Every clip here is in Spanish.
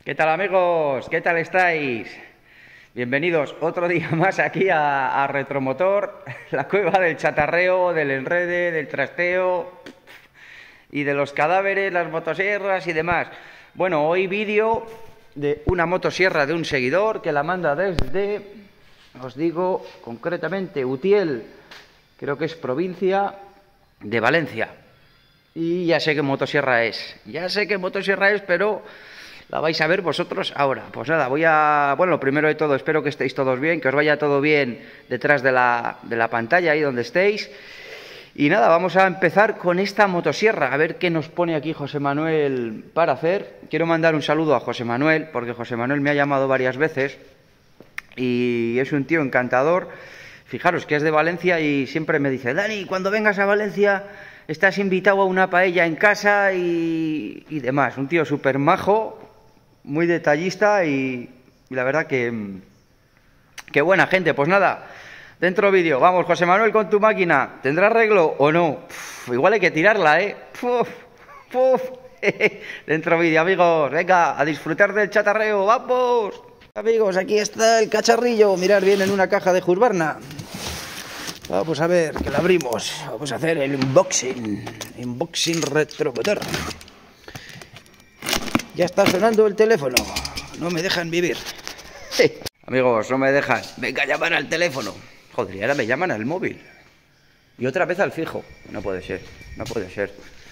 ¿Qué tal, amigos? ¿Qué tal estáis? Bienvenidos otro día más aquí a Retromotor, la cueva del chatarreo, del enrede, del trasteo y de los cadáveres, las motosierras y demás. Bueno, hoy vídeo de una motosierra de un seguidor que la manda desde, os digo concretamente, Utiel, creo que es provincia de Valencia. Y ya sé qué motosierra es, pero la vais a ver vosotros ahora. Pues nada, bueno, lo primero de todo, espero que estéis todos bien, que os vaya todo bien detrás de la pantalla, ahí donde estéis. Y nada, vamos a empezar con esta motosierra, a ver qué nos pone aquí José Manuel para hacer. Quiero mandar un saludo a José Manuel, porque José Manuel me ha llamado varias veces y es un tío encantador. Fijaros que es de Valencia y siempre me dice: Dani, cuando vengas a Valencia estás invitado a una paella en casa y demás. Un tío súper majo, muy detallista y la verdad que buena gente. Pues nada, dentro vídeo. Vamos, José Manuel, con tu máquina. ¿Tendrá arreglo o no? Igual hay que tirarla, ¿eh? Dentro vídeo, amigos. Venga, a disfrutar del chatarreo. ¡Vamos! Amigos, aquí está el cacharrillo. Mirad, viene en una caja de Husqvarna. Vamos a ver, que la abrimos. Vamos a hacer el unboxing Retromotor. Ya está sonando el teléfono. No me dejan vivir. Amigos, no me dejan. Venga a llamar al teléfono. Joder, y ahora me llaman al móvil. Y otra vez al fijo. No puede ser. No puede ser.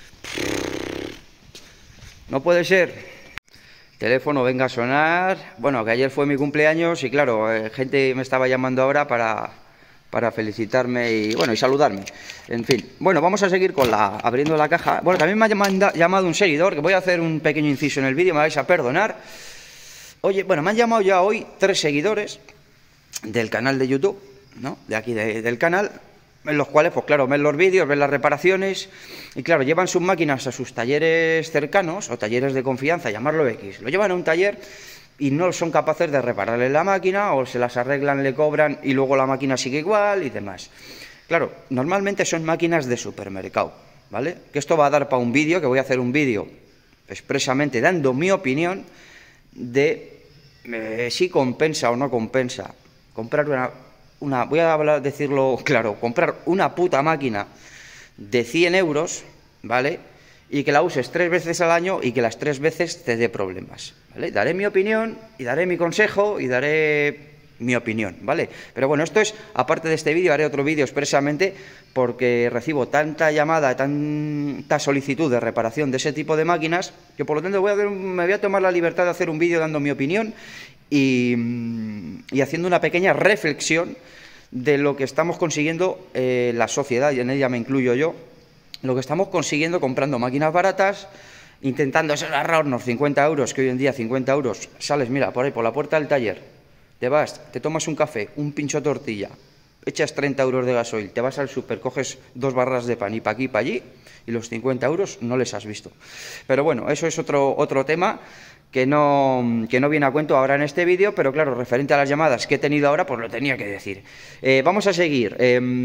No puede ser. Teléfono, venga a sonar. Bueno, que ayer fue mi cumpleaños y claro, gente me estaba llamando ahora para felicitarme y bueno, y saludarme. En fin, bueno, vamos a seguir con abriendo la caja. Bueno, también me ha llamado un seguidor, que voy a hacer un pequeño inciso en el vídeo, me vais a perdonar. Oye, bueno, me han llamado ya hoy 3 seguidores del canal de YouTube, ¿no? De aquí del canal, en los cuales, pues claro, ven los vídeos, ven las reparaciones y claro, llevan sus máquinas a sus talleres cercanos o talleres de confianza, llamarlo X. Lo llevan a un taller y no son capaces de repararle la máquina, o se las arreglan, le cobran y luego la máquina sigue igual y demás. Claro, normalmente son máquinas de supermercado, ¿vale? Que esto va a dar para un vídeo, que voy a hacer un vídeo expresamente dando mi opinión de si compensa o no compensa comprar voy a decirlo claro, comprar una puta máquina de 100 euros, ¿vale? Y que la uses 3 veces al año y que las 3 veces te dé problemas, ¿vale? Daré mi opinión y daré mi consejo y daré mi opinión, ¿vale? Pero bueno, esto es, aparte de este vídeo, haré otro vídeo expresamente porque recibo tanta llamada, tanta solicitud de reparación de ese tipo de máquinas, que por lo tanto me voy a tomar la libertad de hacer un vídeo dando mi opinión y haciendo una pequeña reflexión de lo que estamos consiguiendo la sociedad, y en ella me incluyo yo, lo que estamos consiguiendo comprando máquinas baratas, intentando ahorrarnos 50 euros, que hoy en día 50 euros, sales, mira, por ahí, por la puerta del taller, te vas, te tomas un café, un pincho de tortilla, echas 30 euros de gasoil, te vas al súper, coges 2 barras de pan y para aquí, para allí, y los 50 euros no les has visto. Pero bueno, eso es otro tema que no viene a cuento ahora en este vídeo, pero claro, referente a las llamadas que he tenido ahora, pues lo tenía que decir. Vamos a seguir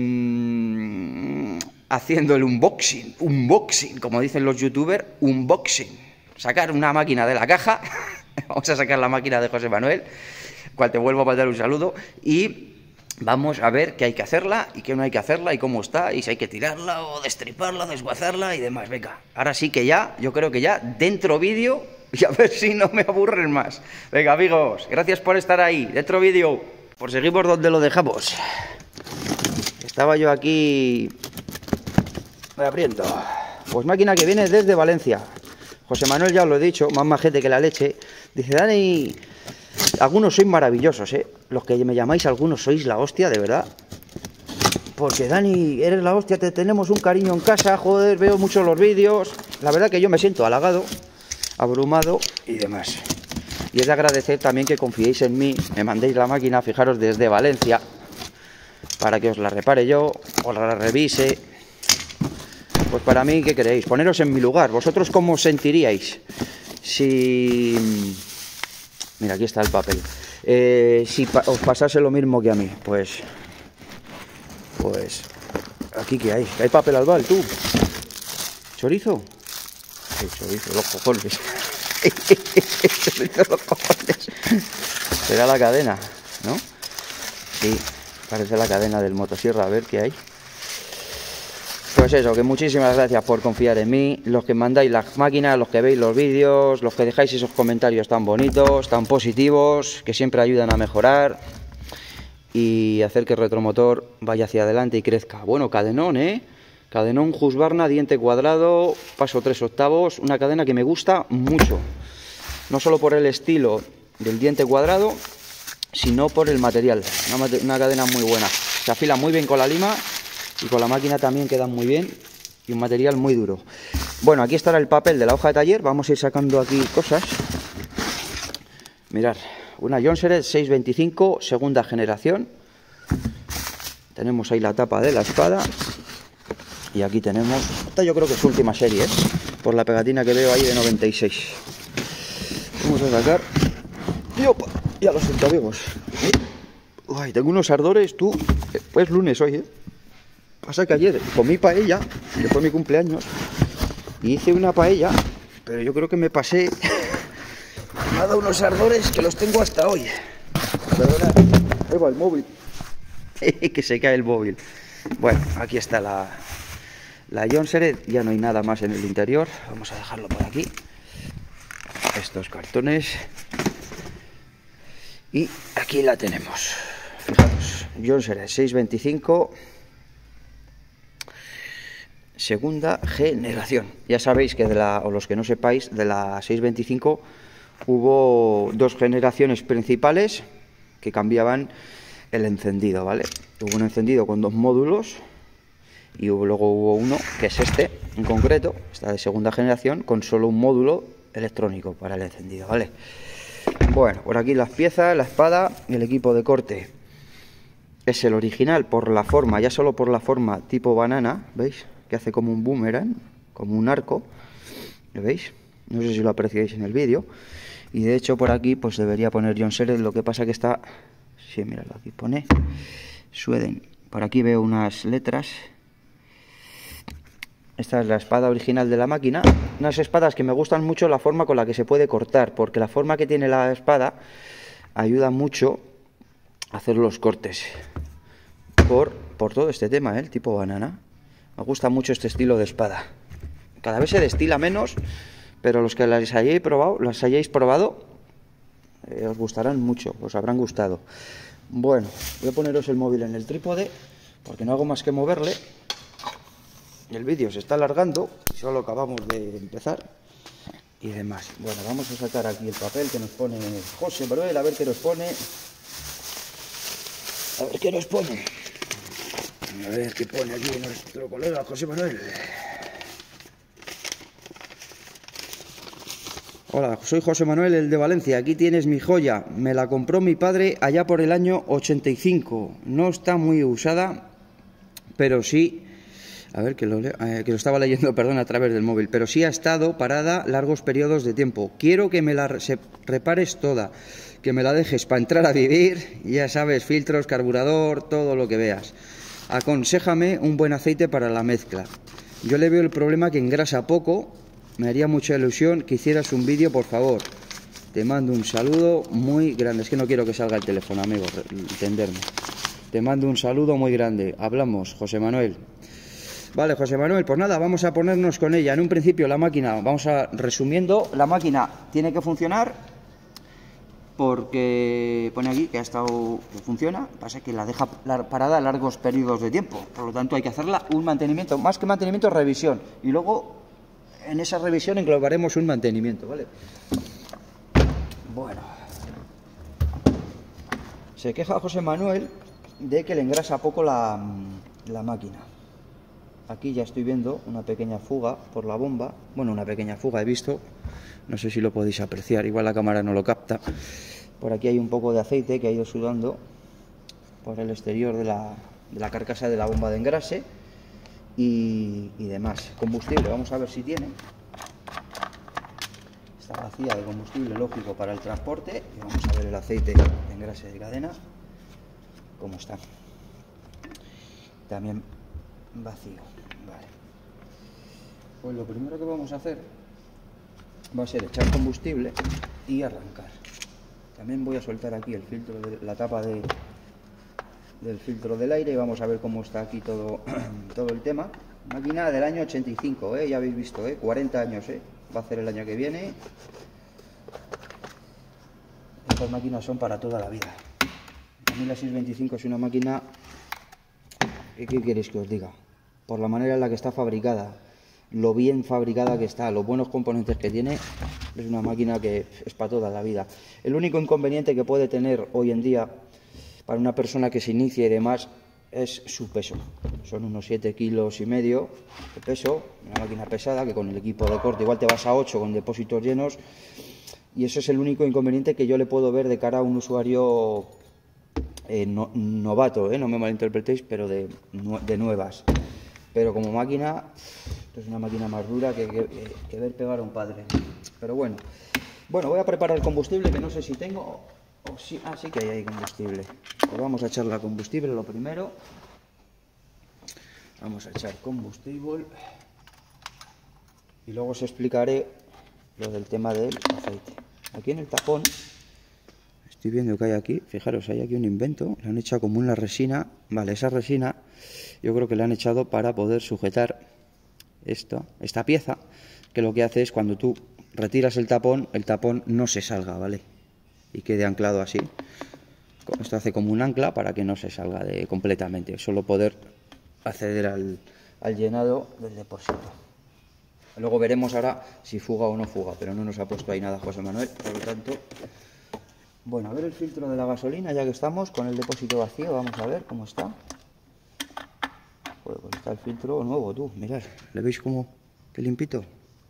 haciendo el unboxing, como dicen los youtubers, unboxing. Sacar una máquina de la caja, vamos a sacar la máquina de José Manuel, cual te vuelvo a mandar un saludo, y vamos a ver qué hay que hacerla y qué no hay que hacerla y cómo está, y si hay que tirarla o destriparla, desguazarla y demás. Venga, ahora sí que ya, yo creo que ya, dentro vídeo, y a ver si no me aburren más. Venga, amigos, gracias por estar ahí, dentro vídeo. Por seguir por donde lo dejamos. Estaba yo aquí abriendo. Pues máquina que viene desde Valencia. José Manuel, ya os lo he dicho, más majete que la leche. Dice: Dani, algunos sois maravillosos, ¿eh? Los que me llamáis, algunos sois la hostia, de verdad. Porque Dani, eres la hostia, te tenemos un cariño en casa, joder, veo muchos los vídeos. La verdad que yo me siento halagado, abrumado y demás. Y es de agradecer también que confiéis en mí, me mandéis la máquina, fijaros, desde Valencia, para que os la repare yo, os la revise. Pues para mí, ¿qué queréis? Poneros en mi lugar. ¿Vosotros cómo os sentiríais si... Mira, aquí está el papel. Si os pasase lo mismo que a mí, pues aquí que hay papel albal, tú. ¿Chorizo? Sí, chorizo, los cojones. Se me hizo los cojones. Será la cadena, ¿no? Sí, parece la cadena del motosierra, a ver qué hay. Pues eso, que muchísimas gracias por confiar en mí, los que mandáis las máquinas, los que veis los vídeos, los que dejáis esos comentarios tan bonitos, tan positivos, que siempre ayudan a mejorar y hacer que el retromotor vaya hacia adelante y crezca. Bueno, cadenón, Cadenón Husqvarna, diente cuadrado, paso 3/8, una cadena que me gusta mucho, no solo por el estilo del diente cuadrado, sino por el material, una cadena muy buena, se afila muy bien con la lima. Y con la máquina también queda muy bien y un material muy duro. Bueno, aquí estará el papel de la hoja de taller. Vamos a ir sacando aquí cosas. Mirad, una Jonsered 625, segunda generación. Tenemos ahí la tapa de la espada. Y aquí tenemos, esta yo creo que es su última serie, por la pegatina que veo ahí de 96. Vamos a sacar. Y opa, ya los centavigos. Uy, tengo unos ardores, tú. Pues lunes hoy, Pasa que ayer comí paella, que fue mi cumpleaños, y hice una paella, pero yo creo que me pasé. Me ha dado unos ardores que los tengo hasta hoy. Perdona, ahí va el móvil. Que se cae el móvil. Bueno, aquí está la Jonsered, ya no hay nada más en el interior. Vamos a dejarlo por aquí. Estos cartones. Y aquí la tenemos. Fijaros, Jonsered 625. Segunda generación. Ya sabéis que o los que no sepáis, de la 625 hubo dos generaciones principales que cambiaban el encendido, ¿vale? Hubo un encendido con dos módulos y luego hubo uno, que es este en concreto, esta de segunda generación, con solo un módulo electrónico para el encendido, ¿vale? Bueno, por aquí las piezas, la espada y el equipo de corte. Es el original por la forma, ya solo por la forma tipo banana, ¿veis? Que hace como un boomerang, como un arco, ¿lo veis? No sé si lo apreciáis en el vídeo. Y de hecho por aquí pues debería poner Jonsered, lo que pasa que está, sí, míralo, aquí pone Sweden. Por aquí veo unas letras. Esta es la espada original de la máquina. Unas espadas que me gustan mucho la forma con la que se puede cortar, porque la forma que tiene la espada ayuda mucho a hacer los cortes. Por todo este tema, el tipo banana. Me gusta mucho este estilo de espada. Cada vez se destila menos, pero los que las hayáis probado, os gustarán mucho, os habrán gustado. Bueno, voy a poneros el móvil en el trípode, porque no hago más que moverle. El vídeo se está alargando, solo acabamos de empezar y demás. Bueno, vamos a sacar aquí el papel que nos pone José Manuel, a ver qué nos pone. A ver qué nos pone. A ver qué pone aquí nuestro colega José Manuel. Hola, soy José Manuel, el de Valencia. Aquí tienes mi joya. Me la compró mi padre allá por el año 85. No está muy usada, pero sí... A ver, que lo estaba leyendo, perdón, a través del móvil. Pero sí ha estado parada largos periodos de tiempo. Quiero que me la repares toda. Que me la dejes para entrar a vivir. Ya sabes, filtros, carburador, todo lo que veas. Aconséjame un buen aceite para la mezcla. Yo le veo el problema que engrasa poco. Me haría mucha ilusión que hicieras un vídeo, por favor. Te mando un saludo muy grande. Es que no quiero que salga el teléfono, amigo, entenderme. Te mando un saludo muy grande. Hablamos, José Manuel. Vale, José Manuel, pues nada, vamos a ponernos con ella. En un principio la máquina, resumiendo, la máquina tiene que funcionar porque pone aquí que ha estado, que funciona, pasa que la deja parada largos periodos de tiempo, por lo tanto hay que hacerla un mantenimiento, más que mantenimiento, revisión, y luego en esa revisión englobaremos un mantenimiento, ¿vale? Bueno, se queja José Manuel de que le engrasa poco la máquina. Aquí ya estoy viendo una pequeña fuga por la bomba. Bueno, una pequeña fuga he visto. No sé si lo podéis apreciar. Igual la cámara no lo capta. Por aquí hay un poco de aceite que ha ido sudando por el exterior de la carcasa de la bomba de engrase. Y demás. Combustible, vamos a ver si tiene. Está vacía de combustible, lógico, para el transporte. Y vamos a ver el aceite de engrase de cadena. Cómo está. También vacío. Vale. Pues lo primero que vamos a hacer va a ser echar combustible y arrancar. También voy a soltar aquí el filtro, la tapa del filtro del aire, y vamos a ver cómo está aquí todo, todo el tema. Máquina del año 85, ya habéis visto, 40 años, va a hacer el año que viene. Estas máquinas son para toda la vida. A mí la 625 es una máquina, ¿qué queréis que os diga? Por la manera en la que está fabricada, lo bien fabricada que está, los buenos componentes que tiene, es una máquina que es para toda la vida. El único inconveniente que puede tener hoy en día para una persona que se inicie y demás es su peso. Son unos 7,5 kilos de peso, una máquina pesada que con el equipo de corte igual te vas a 8 con depósitos llenos, y eso es el único inconveniente que yo le puedo ver de cara a un usuario novato, no me malinterpretéis, pero de nuevas. Pero como máquina, es una máquina más dura que ver pegar a un padre. Pero bueno, voy a preparar el combustible, que no sé si tengo, o sí, sí que hay combustible. Pues vamos a echar la combustible lo primero. Vamos a echar combustible y luego os explicaré lo del tema del aceite. Aquí en el tapón, estoy viendo que hay aquí, fijaros, hay aquí un invento, le han echado como una resina, vale, esa resina yo creo que le han echado para poder sujetar esta pieza, que lo que hace es cuando tú retiras el tapón no se salga, ¿vale? Y quede anclado así. Esto hace como un ancla para que no se salga completamente, solo poder acceder al llenado del depósito. Luego veremos ahora si fuga o no fuga, pero no nos ha puesto ahí nada José Manuel, por lo tanto... Bueno, a ver el filtro de la gasolina, ya que estamos con el depósito vacío, vamos a ver cómo está. Pues está el filtro nuevo, tú, mirad, ¿le veis cómo qué limpito?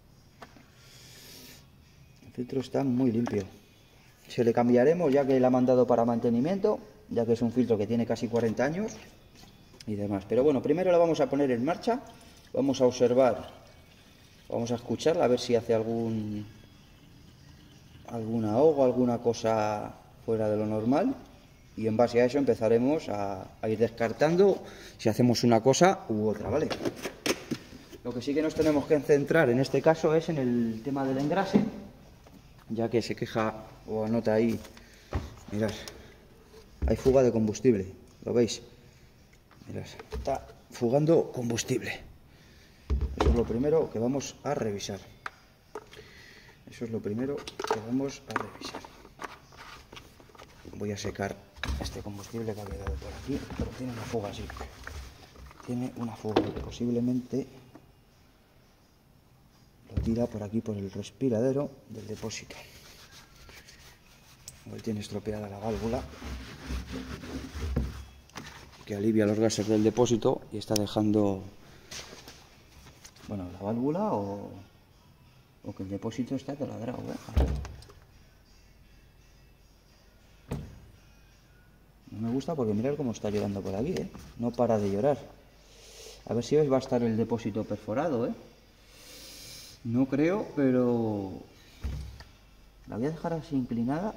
El filtro está muy limpio. Se le cambiaremos ya que le ha mandado para mantenimiento, ya que es un filtro que tiene casi 40 años y demás. Pero bueno, primero la vamos a poner en marcha, vamos a observar, vamos a escucharla a ver si hace algún ahogo, alguna cosa fuera de lo normal, y en base a eso empezaremos a ir descartando si hacemos una cosa u otra, ¿vale? Lo que sí que nos tenemos que centrar en este caso es en el tema del engrase, ya que se queja o anota ahí, mirad, hay fuga de combustible, ¿lo veis? Mirad, está fugando combustible. Eso es lo primero que vamos a revisar. Eso es lo primero que vamos a revisar. Voy a secar este combustible que ha quedado por aquí, pero tiene una fuga así. Tiene una fuga que posiblemente lo tira por aquí, por el respiradero del depósito. Igual tiene estropeada la válvula, que alivia los gases del depósito y está dejando, bueno, la válvula o que el depósito está taladrado, No me gusta porque mirad cómo está llorando por aquí, No para de llorar. A ver si hoy va a estar el depósito perforado, No creo, pero la voy a dejar así inclinada.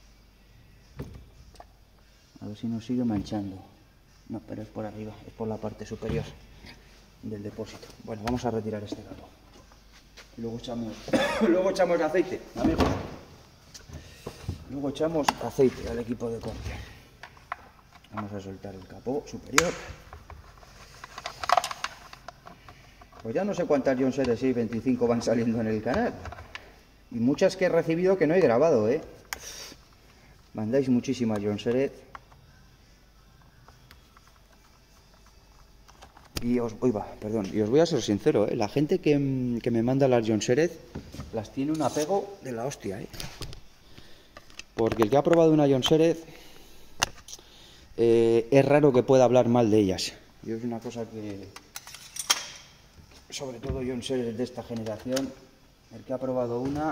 A ver si nos sigue manchando. No, pero es por arriba, es por la parte superior del depósito. Bueno, vamos a retirar este cabo. Y luego echamos aceite, amigos. Luego echamos aceite al equipo de corte. Vamos a soltar el capó superior. Pues ya no sé cuántas John Series 625 van saliendo en el canal. Y muchas que he recibido que no he grabado, Mandáis muchísimas John Series. Y os voy a ser sincero, la gente que me manda las John Series las tiene un apego de la hostia, Porque el que ha probado una John Series es raro que pueda hablar mal de ellas. Y es una cosa que, sobre todo John Series de esta generación, el que ha probado una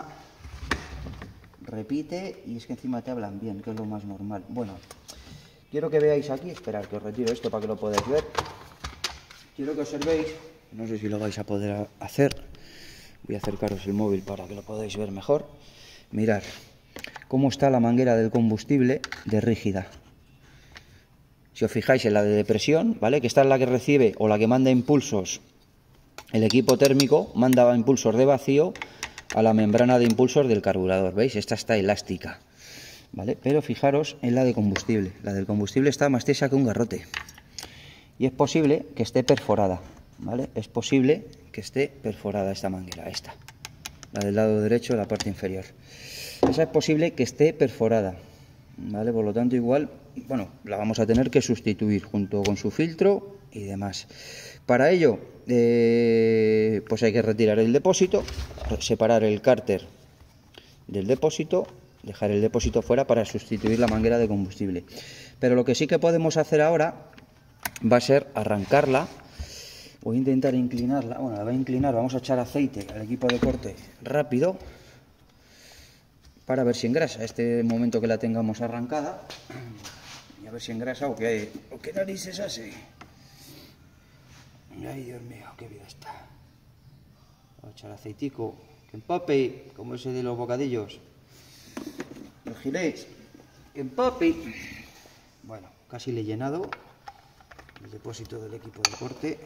repite, y es que encima te hablan bien, que es lo más normal. Bueno, quiero que veáis aquí, esperad que os retiro esto para que lo podáis ver. Quiero que observéis, no sé si lo vais a poder hacer, voy a acercaros el móvil para que lo podáis ver mejor. Mirad cómo está la manguera del combustible de rígida. Si os fijáis en la de depresión, ¿vale? Que esta es la que recibe o la que manda impulsos. El equipo térmico manda impulsos de vacío a la membrana de impulsos del carburador. ¿Veis? Esta está elástica, ¿vale? Pero fijaros en la de combustible. La del combustible está más tiesa que un garrote. Y es posible que esté perforada, ¿vale? Es posible que esté perforada esta manguera, esta. La del lado derecho de la parte inferior. Esa es posible que esté perforada, ¿vale? Por lo tanto, igual, bueno, la vamos a tener que sustituir junto con su filtro y demás. Para ello, pues hay que retirar el depósito, separar el cárter del depósito, dejar el depósito fuera para sustituir la manguera de combustible. Pero lo que sí que podemos hacer ahora va a ser arrancarla. Voy a intentar inclinarla. Bueno, la voy a inclinar, vamos a echar aceite al equipo de corte rápido para ver si engrasa. Este momento que la tengamos arrancada, y a ver si engrasa o qué narices hace. Ay, Dios mío, qué vida está. Voy a echar aceitico que empape, como ese de los bocadillos. Los gilets, que empape. Bueno, casi le he llenado el depósito del equipo de corte.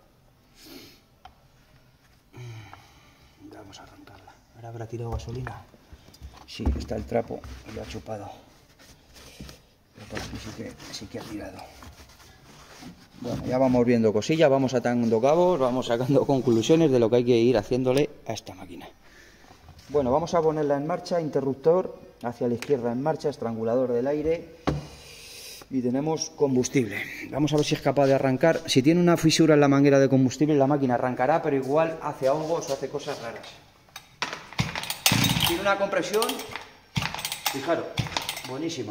Vamos a arrancarla. Ahora habrá tirado gasolina. Sí, está el trapo y lo ha chupado. Pero por aquí sí que ha tirado. Bueno, ya vamos viendo cosillas, vamos atando cabos, vamos sacando conclusiones de lo que hay que ir haciéndole a esta máquina. Bueno, vamos a ponerla en marcha, interruptor hacia la izquierda en marcha, estrangulador del aire. Y tenemos combustible. Vamos a ver si es capaz de arrancar. Si tiene una fisura en la manguera de combustible, la máquina arrancará, pero igual hace ahogos o hace cosas raras. Tiene una compresión, fijaros, buenísima.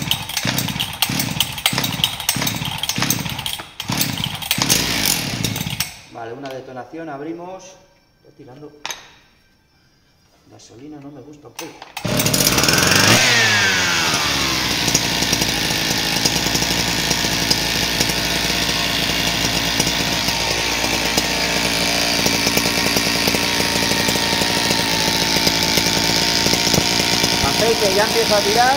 Vale, una detonación, abrimos. Estoy tirando gasolina, no me gusta un poco. Aceite ya empieza a tirar.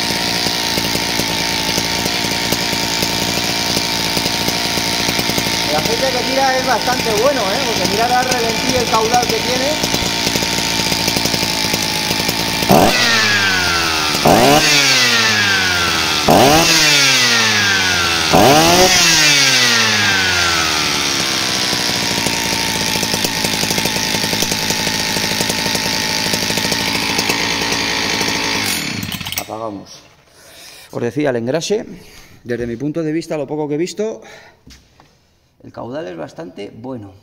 El aceite que tira es bastante bueno, porque mirad al ralentí el caudal que tiene. Apagamos. Os decía, el engrase, desde mi punto de vista, lo poco que he visto, el caudal es bastante bueno.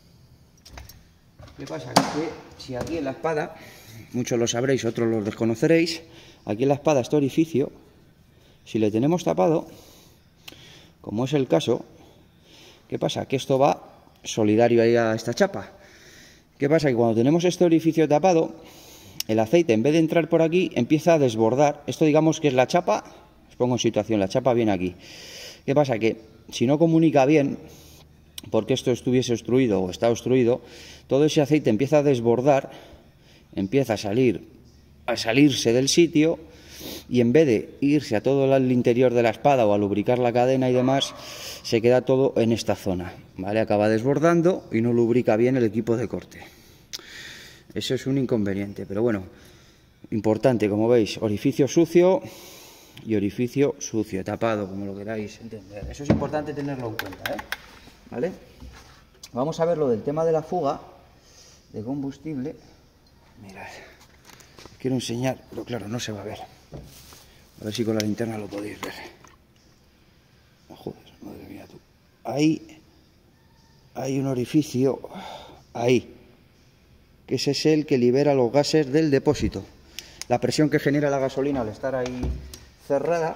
¿Qué pasa? Que si aquí en la espada, muchos lo sabréis, otros lo desconoceréis, aquí en la espada este orificio, si le tenemos tapado, como es el caso, ¿qué pasa? Que esto va solidario ahí a esta chapa. ¿Qué pasa? Que cuando tenemos este orificio tapado, el aceite, en vez de entrar por aquí, empieza a desbordar. Esto, digamos que es la chapa. Os pongo en situación, la chapa viene aquí. ¿Qué pasa? Que si no comunica bien, porque esto estuviese obstruido o está obstruido, todo ese aceite empieza a desbordar, empieza a salirse del sitio, y en vez de irse a todo el interior de la espada o a lubricar la cadena y demás, se queda todo en esta zona, ¿vale? Acaba desbordando y no lubrica bien el equipo de corte. Eso es un inconveniente, pero bueno, importante, como veis, orificio sucio y orificio sucio, tapado, como lo queráis entender. Eso es importante tenerlo en cuenta, ¿vale? Vamos a ver lo del tema de la fuga de combustible. Mirad, os quiero enseñar, pero claro, no se va a ver. A ver si con la linterna lo podéis ver. Oh, joder, madre mía tú. Ahí hay un orificio, ahí, que ese es el que libera los gases del depósito. La presión que genera la gasolina al estar ahí cerrada.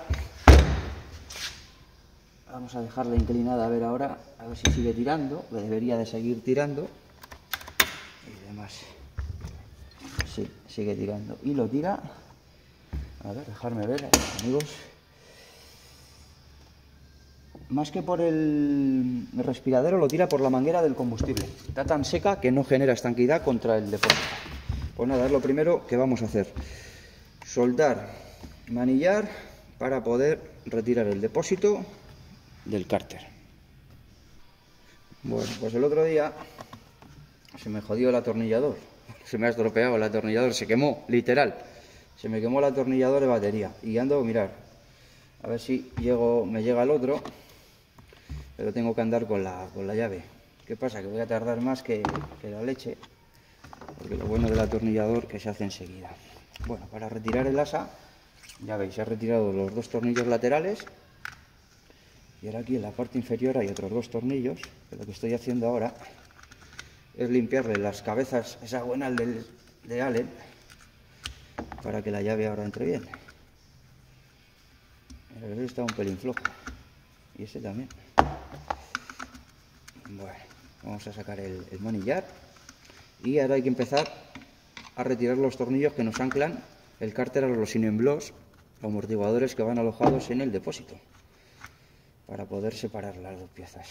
Vamos a dejarla inclinada a ver ahora, a ver si sigue tirando, que debería de seguir tirando. Y demás. Sí, sigue tirando. Y lo tira. A ver, dejarme ver, amigos. Más que por el respiradero, lo tira por la manguera del combustible. Está tan seca que no genera estanqueidad contra el depósito. Pues nada, es lo primero que vamos a hacer. Soldar, manillar para poder retirar el depósito del cárter. Bueno, pues el otro día se me jodió el atornillador. Se me ha estropeado el atornillador, se quemó, literal. Se me quemó el atornillador de batería. Y ando, mirar, a ver si me llega el otro, pero tengo que andar con la llave. ¿Qué pasa? Que voy a tardar más que la leche, porque lo bueno del atornillador que se hace enseguida. Bueno, para retirar el asa, ya veis, he retirado los 2 tornillos laterales. Y ahora aquí en la parte inferior hay otros 2 tornillos, que lo que estoy haciendo ahora es limpiarle las cabezas hexagonal de Allen para que la llave ahora entre bien. Ese está un pelín flojo y ese también. Bueno, vamos a sacar el manillar y ahora hay que empezar a retirar los tornillos que nos anclan el cárter a los sin-en-blocs, los amortiguadores que van alojados en el depósito, para poder separar las 2 piezas.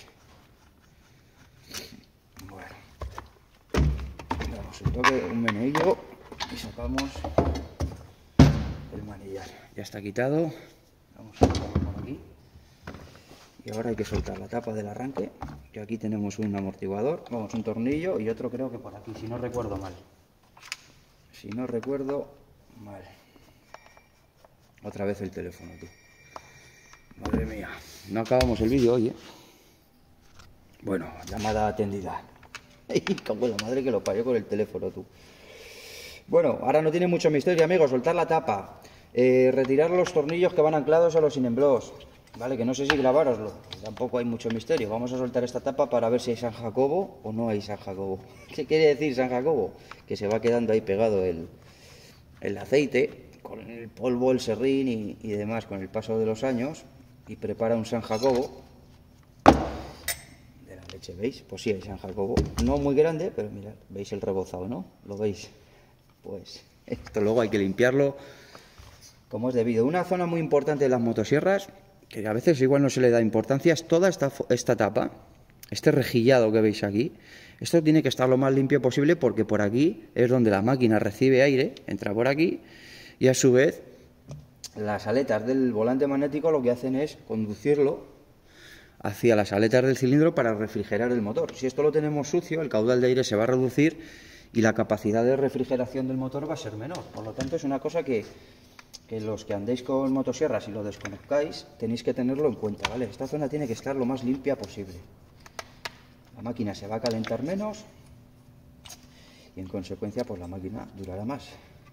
Bueno, damos un toque, un meneillo y sacamos el manillar. Ya está quitado. Vamos a sacarlo por aquí. Y ahora hay que soltar la tapa del arranque, que aquí tenemos un amortiguador, vamos, un tornillo y otro creo que por aquí, si no recuerdo mal. Si no recuerdo mal. Otra vez el teléfono, tú. Madre mía, no acabamos el vídeo hoy, ¿eh? Bueno, llamada atendida. ¡Ay, cago en la madre que lo parió con el teléfono, tú! Bueno, ahora no tiene mucho misterio, amigos. Soltar la tapa, retirar los tornillos que van anclados a los sin-en-blocs, ¿vale? Que no sé si grabároslo, tampoco hay mucho misterio. Vamos a soltar esta tapa para ver si hay San Jacobo o no hay San Jacobo. ¿Qué quiere decir San Jacobo? Que se va quedando ahí pegado el aceite con el polvo, el serrín y demás con el paso de los años, y prepara un San Jacobo de la leche, ¿veis? Pues sí, hay San Jacobo, no muy grande, pero mirad, ¿veis el rebozado, no? ¿Lo veis? Pues esto luego hay que limpiarlo como es debido. Una zona muy importante de las motosierras, que a veces igual no se le da importancia, es toda esta tapa, este rejillado que veis aquí. Esto tiene que estar lo más limpio posible, porque por aquí es donde la máquina recibe aire, entra por aquí, y a su vez las aletas del volante magnético lo que hacen es conducirlo hacia las aletas del cilindro para refrigerar el motor. Si esto lo tenemos sucio, el caudal de aire se va a reducir y la capacidad de refrigeración del motor va a ser menor. Por lo tanto, es una cosa que los que andéis con motosierras y lo desconozcáis tenéis que tenerlo en cuenta, ¿vale? Esta zona tiene que estar lo más limpia posible. La máquina se va a calentar menos y en consecuencia pues la máquina durará más.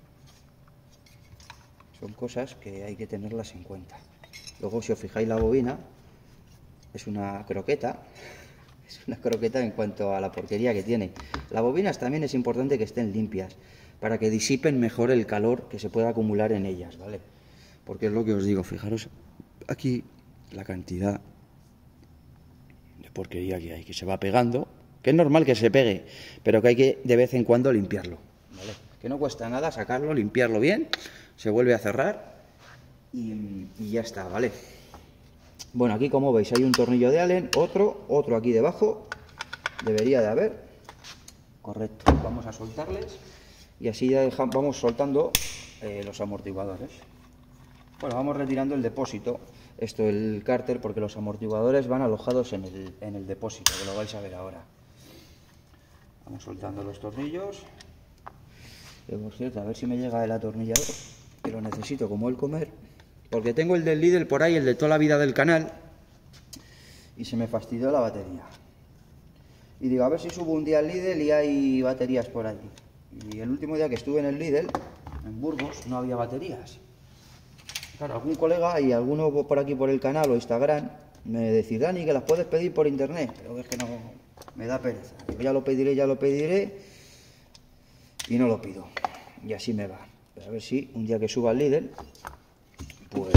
Son cosas que hay que tenerlas en cuenta. Luego, si os fijáis, la bobina es una croqueta. Es una croqueta en cuanto a la porquería que tiene. Las bobinas también es importante que estén limpias, para que disipen mejor el calor que se pueda acumular en ellas, ¿vale? Porque es lo que os digo, fijaros aquí la cantidad de porquería que hay, que se va pegando, que es normal que se pegue, pero que hay que de vez en cuando limpiarlo, ¿vale? Que no cuesta nada sacarlo, limpiarlo bien, se vuelve a cerrar y ya está, ¿vale? Bueno, aquí como veis hay un tornillo de Allen, otro aquí debajo, debería de haber. Correcto, vamos a soltarles y así ya vamos soltando los amortiguadores. Bueno, vamos retirando el depósito, el cárter, porque los amortiguadores van alojados en el depósito, que lo vais a ver ahora. Vamos soltando los tornillos. Por cierto, a ver si me llega el atornillador, que lo necesito como el comer, porque tengo el del Lidl por ahí, el de toda la vida del canal, y se me fastidió la batería. Y digo, a ver si subo un día al Lidl y hay baterías por allí. Y el último día que estuve en el Lidl, en Burgos, no había baterías. Claro, algún colega y alguno por aquí por el canal o Instagram me decía, Dani, que las puedes pedir por internet, pero es que no, me da pereza. Digo, ya lo pediré, y no lo pido. Y así me va. Pero a ver si un día que suba al Lidl, pues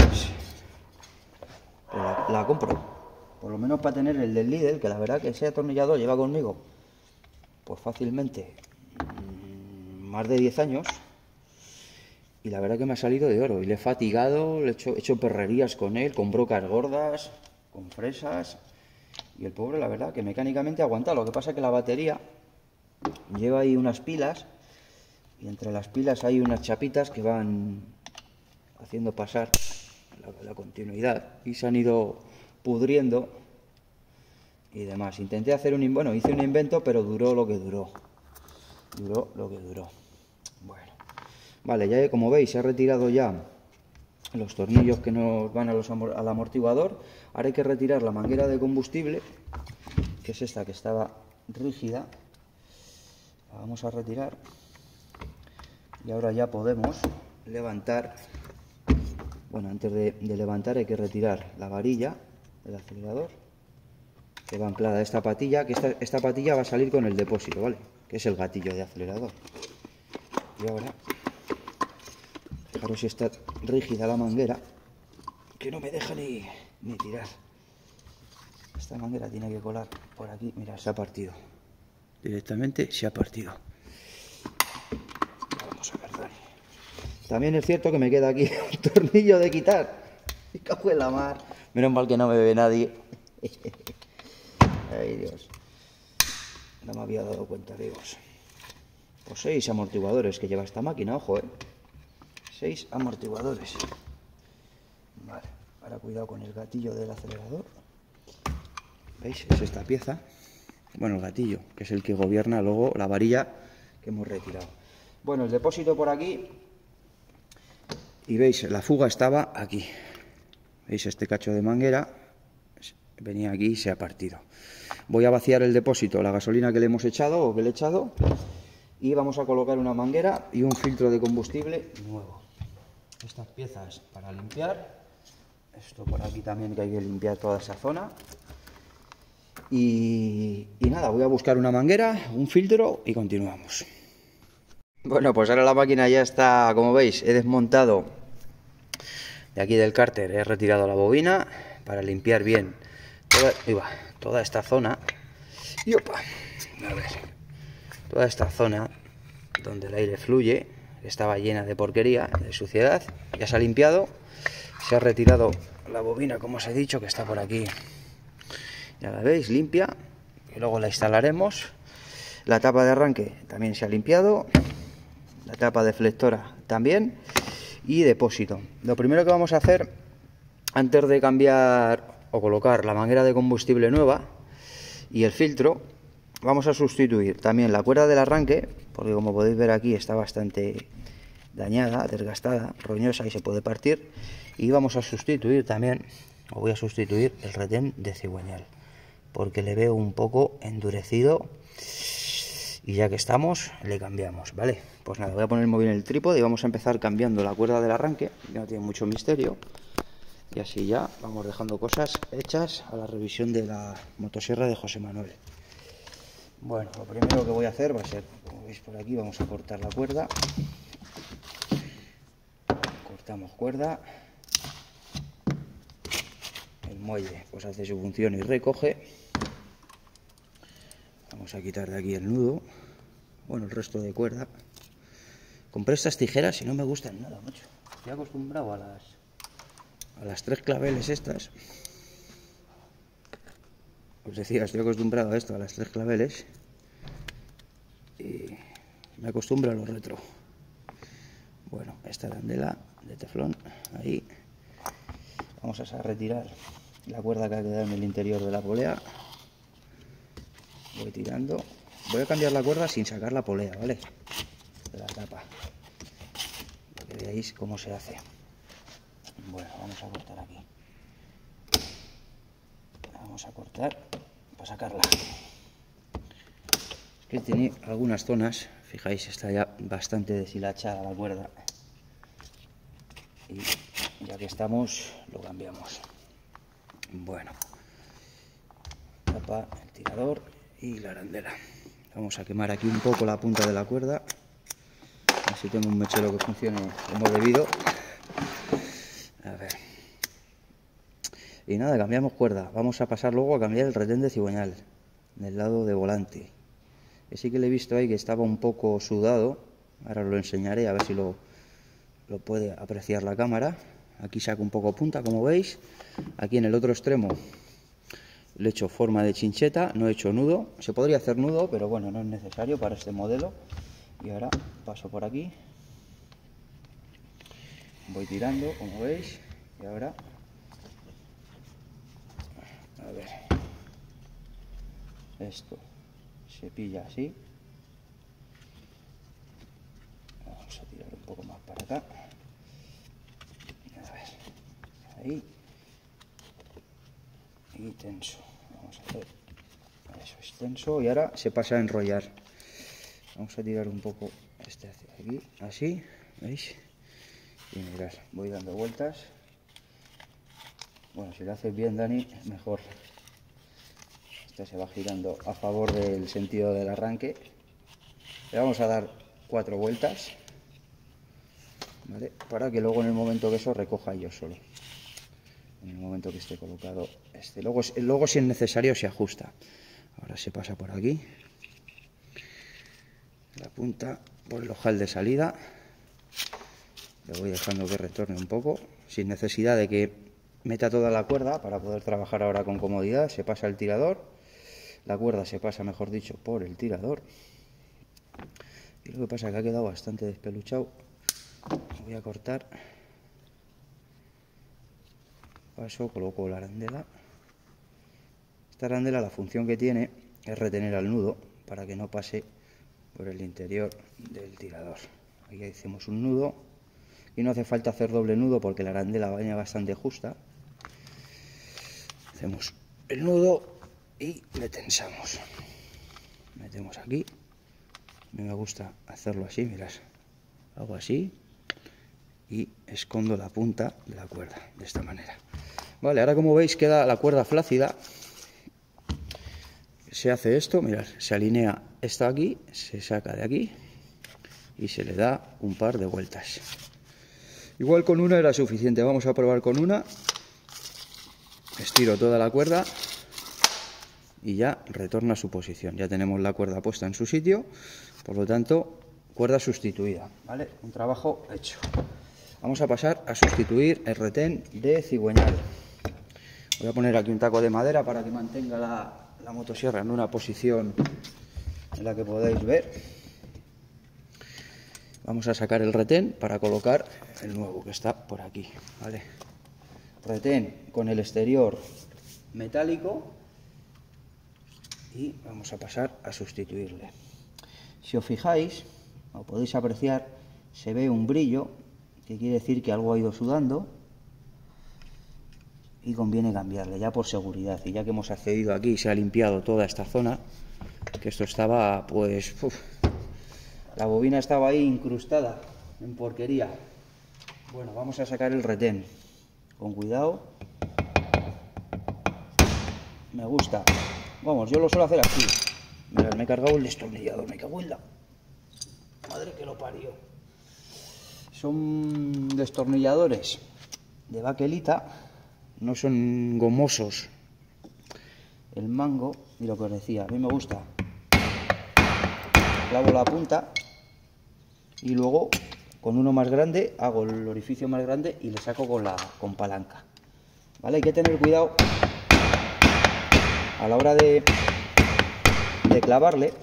la compro. Por lo menos para tener el del Lidl, que la verdad que ese atornillador lleva conmigo pues fácilmente más de 10 años, y la verdad que me ha salido de oro, y le he fatigado, le he hecho perrerías con él, con brocas gordas, con fresas, y el pobre, la verdad que mecánicamente aguanta. Lo que pasa es que la batería lleva ahí unas pilas, y entre las pilas hay unas chapitas que van haciendo pasar la continuidad, y se han ido pudriendo y demás. Intenté hacer hice un invento, pero duró lo que duró. duró lo que duró. Bueno, vale, ya como veis he retirado ya los tornillos que nos van al amortiguador. Ahora hay que retirar la manguera de combustible, que es esta que estaba rígida. La vamos a retirar y ahora ya podemos levantar. Bueno, antes de levantar hay que retirar la varilla del acelerador, que va anclada a esta patilla, que esta patilla va a salir con el depósito, ¿vale? Que es el gatillo de acelerador. Y ahora, fijaros si está rígida la manguera, que no me deja ni tirar. Esta manguera tiene que colar por aquí. Mira, se ha partido. Directamente se ha partido. Vamos a ver. También es cierto que me queda aquí un tornillo de quitar. Me cago en la mar. Menos mal que no me ve nadie. Ay, Dios. No me había dado cuenta, amigos. Pues 6 amortiguadores que lleva esta máquina, ojo, 6 amortiguadores. Vale, ahora cuidado con el gatillo del acelerador. ¿Veis? Es esta pieza. Bueno, el gatillo, que es el que gobierna luego la varilla que hemos retirado. Bueno, el depósito por aquí. Y veis, la fuga estaba aquí. ¿Veis? Este cacho de manguera venía aquí y se ha partido. Voy a vaciar el depósito, la gasolina que le hemos echado o que le he echado. Y vamos a colocar una manguera y un filtro de combustible nuevo. Estas piezas para limpiar. Esto por aquí también, que hay que limpiar toda esa zona. Y nada, voy a buscar una manguera, un filtro y continuamos. Bueno, pues ahora la máquina ya está, como veis, he desmontado de aquí del cárter, he retirado la bobina para limpiar bien toda esta zona. Y opa, a ver, toda esta zona donde el aire fluye, estaba llena de porquería, de suciedad, ya se ha limpiado, se ha retirado la bobina, como os he dicho, que está por aquí. Ya la veis, limpia, y luego la instalaremos. La tapa de arranque también se ha limpiado, la tapa deflectora también, y depósito. Lo primero que vamos a hacer, antes de cambiar o colocar la manguera de combustible nueva y el filtro, vamos a sustituir también la cuerda del arranque, porque como podéis ver aquí está bastante dañada, desgastada, roñosa y se puede partir. Y vamos a sustituir también, o voy a sustituir el retén de cigüeñal, porque le veo un poco endurecido y ya que estamos le cambiamos, ¿vale? Pues nada, voy a poner el móvil en el trípode y vamos a empezar cambiando la cuerda del arranque, que no tiene mucho misterio, y así ya vamos dejando cosas hechas a la revisión de la motosierra de José Manuel. Bueno, lo primero que voy a hacer va a ser, como veis por aquí, vamos a cortar la cuerda. Cortamos cuerda. El muelle pues hace su función y recoge. Vamos a quitar de aquí el nudo, bueno, el resto de cuerda. Compré estas tijeras y no me gustan nada, macho. Estoy acostumbrado a las 3 claveles estas. Os decía, estoy acostumbrado a esto, a las 3 claveles. Y me acostumbro a lo retro. Bueno, esta arandela de teflón, ahí. Vamos a retirar la cuerda que ha quedado en el interior de la polea. Voy tirando. Voy a cambiar la cuerda sin sacar la polea, ¿vale? De la tapa. Para que veáis cómo se hace. Bueno, vamos a cortar aquí. Vamos a cortar para sacarla. Es que tiene algunas zonas, fijáis, está ya bastante deshilachada la cuerda. Y ya que estamos, lo cambiamos. Bueno. Tapa, el tirador y la arandela. Vamos a quemar aquí un poco la punta de la cuerda, así tengo un mechero que funcione como debido. A ver. Y nada, cambiamos cuerda. Vamos a pasar luego a cambiar el retén de cigüeñal del lado de volante. Que sí que le he visto ahí que estaba un poco sudado. Ahora os lo enseñaré a ver si lo puede apreciar la cámara. Aquí saco un poco punta, como veis. Aquí en el otro extremo le he hecho forma de chincheta, no he hecho nudo. Se podría hacer nudo, pero bueno, no es necesario para este modelo. Y ahora paso por aquí. Voy tirando, como veis. Y ahora, a ver, esto se pilla así. poco más para acá. A ver, ahí. Y tenso. Vamos a hacer eso, es tenso. Y ahora se pasa a enrollar. Vamos a tirar un poco este hacia aquí, así, ¿veis? Y mirad, voy dando vueltas. Bueno, si lo haces bien, Dani, mejor. Este se va girando a favor del sentido del arranque. Le vamos a dar 4 vueltas, ¿vale? Para que luego en el momento que eso recoja yo solo. En el momento que esté colocado este. Luego si es necesario se ajusta. Ahora se pasa por aquí. La punta por el ojal de salida. Le voy dejando que retorne un poco. Sin necesidad de que meta toda la cuerda para poder trabajar ahora con comodidad. Se pasa el tirador. La cuerda se pasa, mejor dicho, por el tirador. Y lo que pasa es que ha quedado bastante despeluchado. Voy a cortar. Paso, coloco la arandela. Esta arandela, la función que tiene es retener al nudo para que no pase por el interior del tirador. Aquí hacemos un nudo y no hace falta hacer doble nudo porque la arandela va bastante justa. Hacemos el nudo y le tensamos. Metemos aquí. A mí me gusta hacerlo así, mirad. Hago así y escondo la punta de la cuerda de esta manera. Vale, ahora como veis queda la cuerda flácida. Se hace esto, mirad, se alinea esta aquí, se saca de aquí y se le da un par de vueltas. Igual con una era suficiente, vamos a probar con una. Estiro toda la cuerda y ya retorna a su posición. Ya tenemos la cuerda puesta en su sitio, por lo tanto, cuerda sustituida, ¿vale? Un trabajo hecho. Vamos a pasar a sustituir el retén de cigüeñal. Voy a poner aquí un taco de madera para que mantenga la motosierra en una posición en la que podáis ver. Vamos a sacar el retén para colocar el nuevo que está por aquí, ¿vale? Retén con el exterior metálico y vamos a pasar a sustituirle. Si os fijáis, o podéis apreciar, se ve un brillo, que quiere decir que algo ha ido sudando y conviene cambiarle ya por seguridad. Y ya que hemos accedido aquí y se ha limpiado toda esta zona, que esto estaba pues... la bobina estaba ahí incrustada en porquería. Bueno, vamos a sacar el retén con cuidado. Me gusta. Vamos, yo lo suelo hacer así. Mirad, me he cargado el destornillador, me cago en la madre que lo parió. Son destornilladores de baquelita, no son gomosos. El mango, y lo que os decía, a mí me gusta. Clavo la punta y luego con uno más grande hago el orificio más grande y le saco con palanca. ¿Vale? Hay que tener cuidado a la hora de clavarle,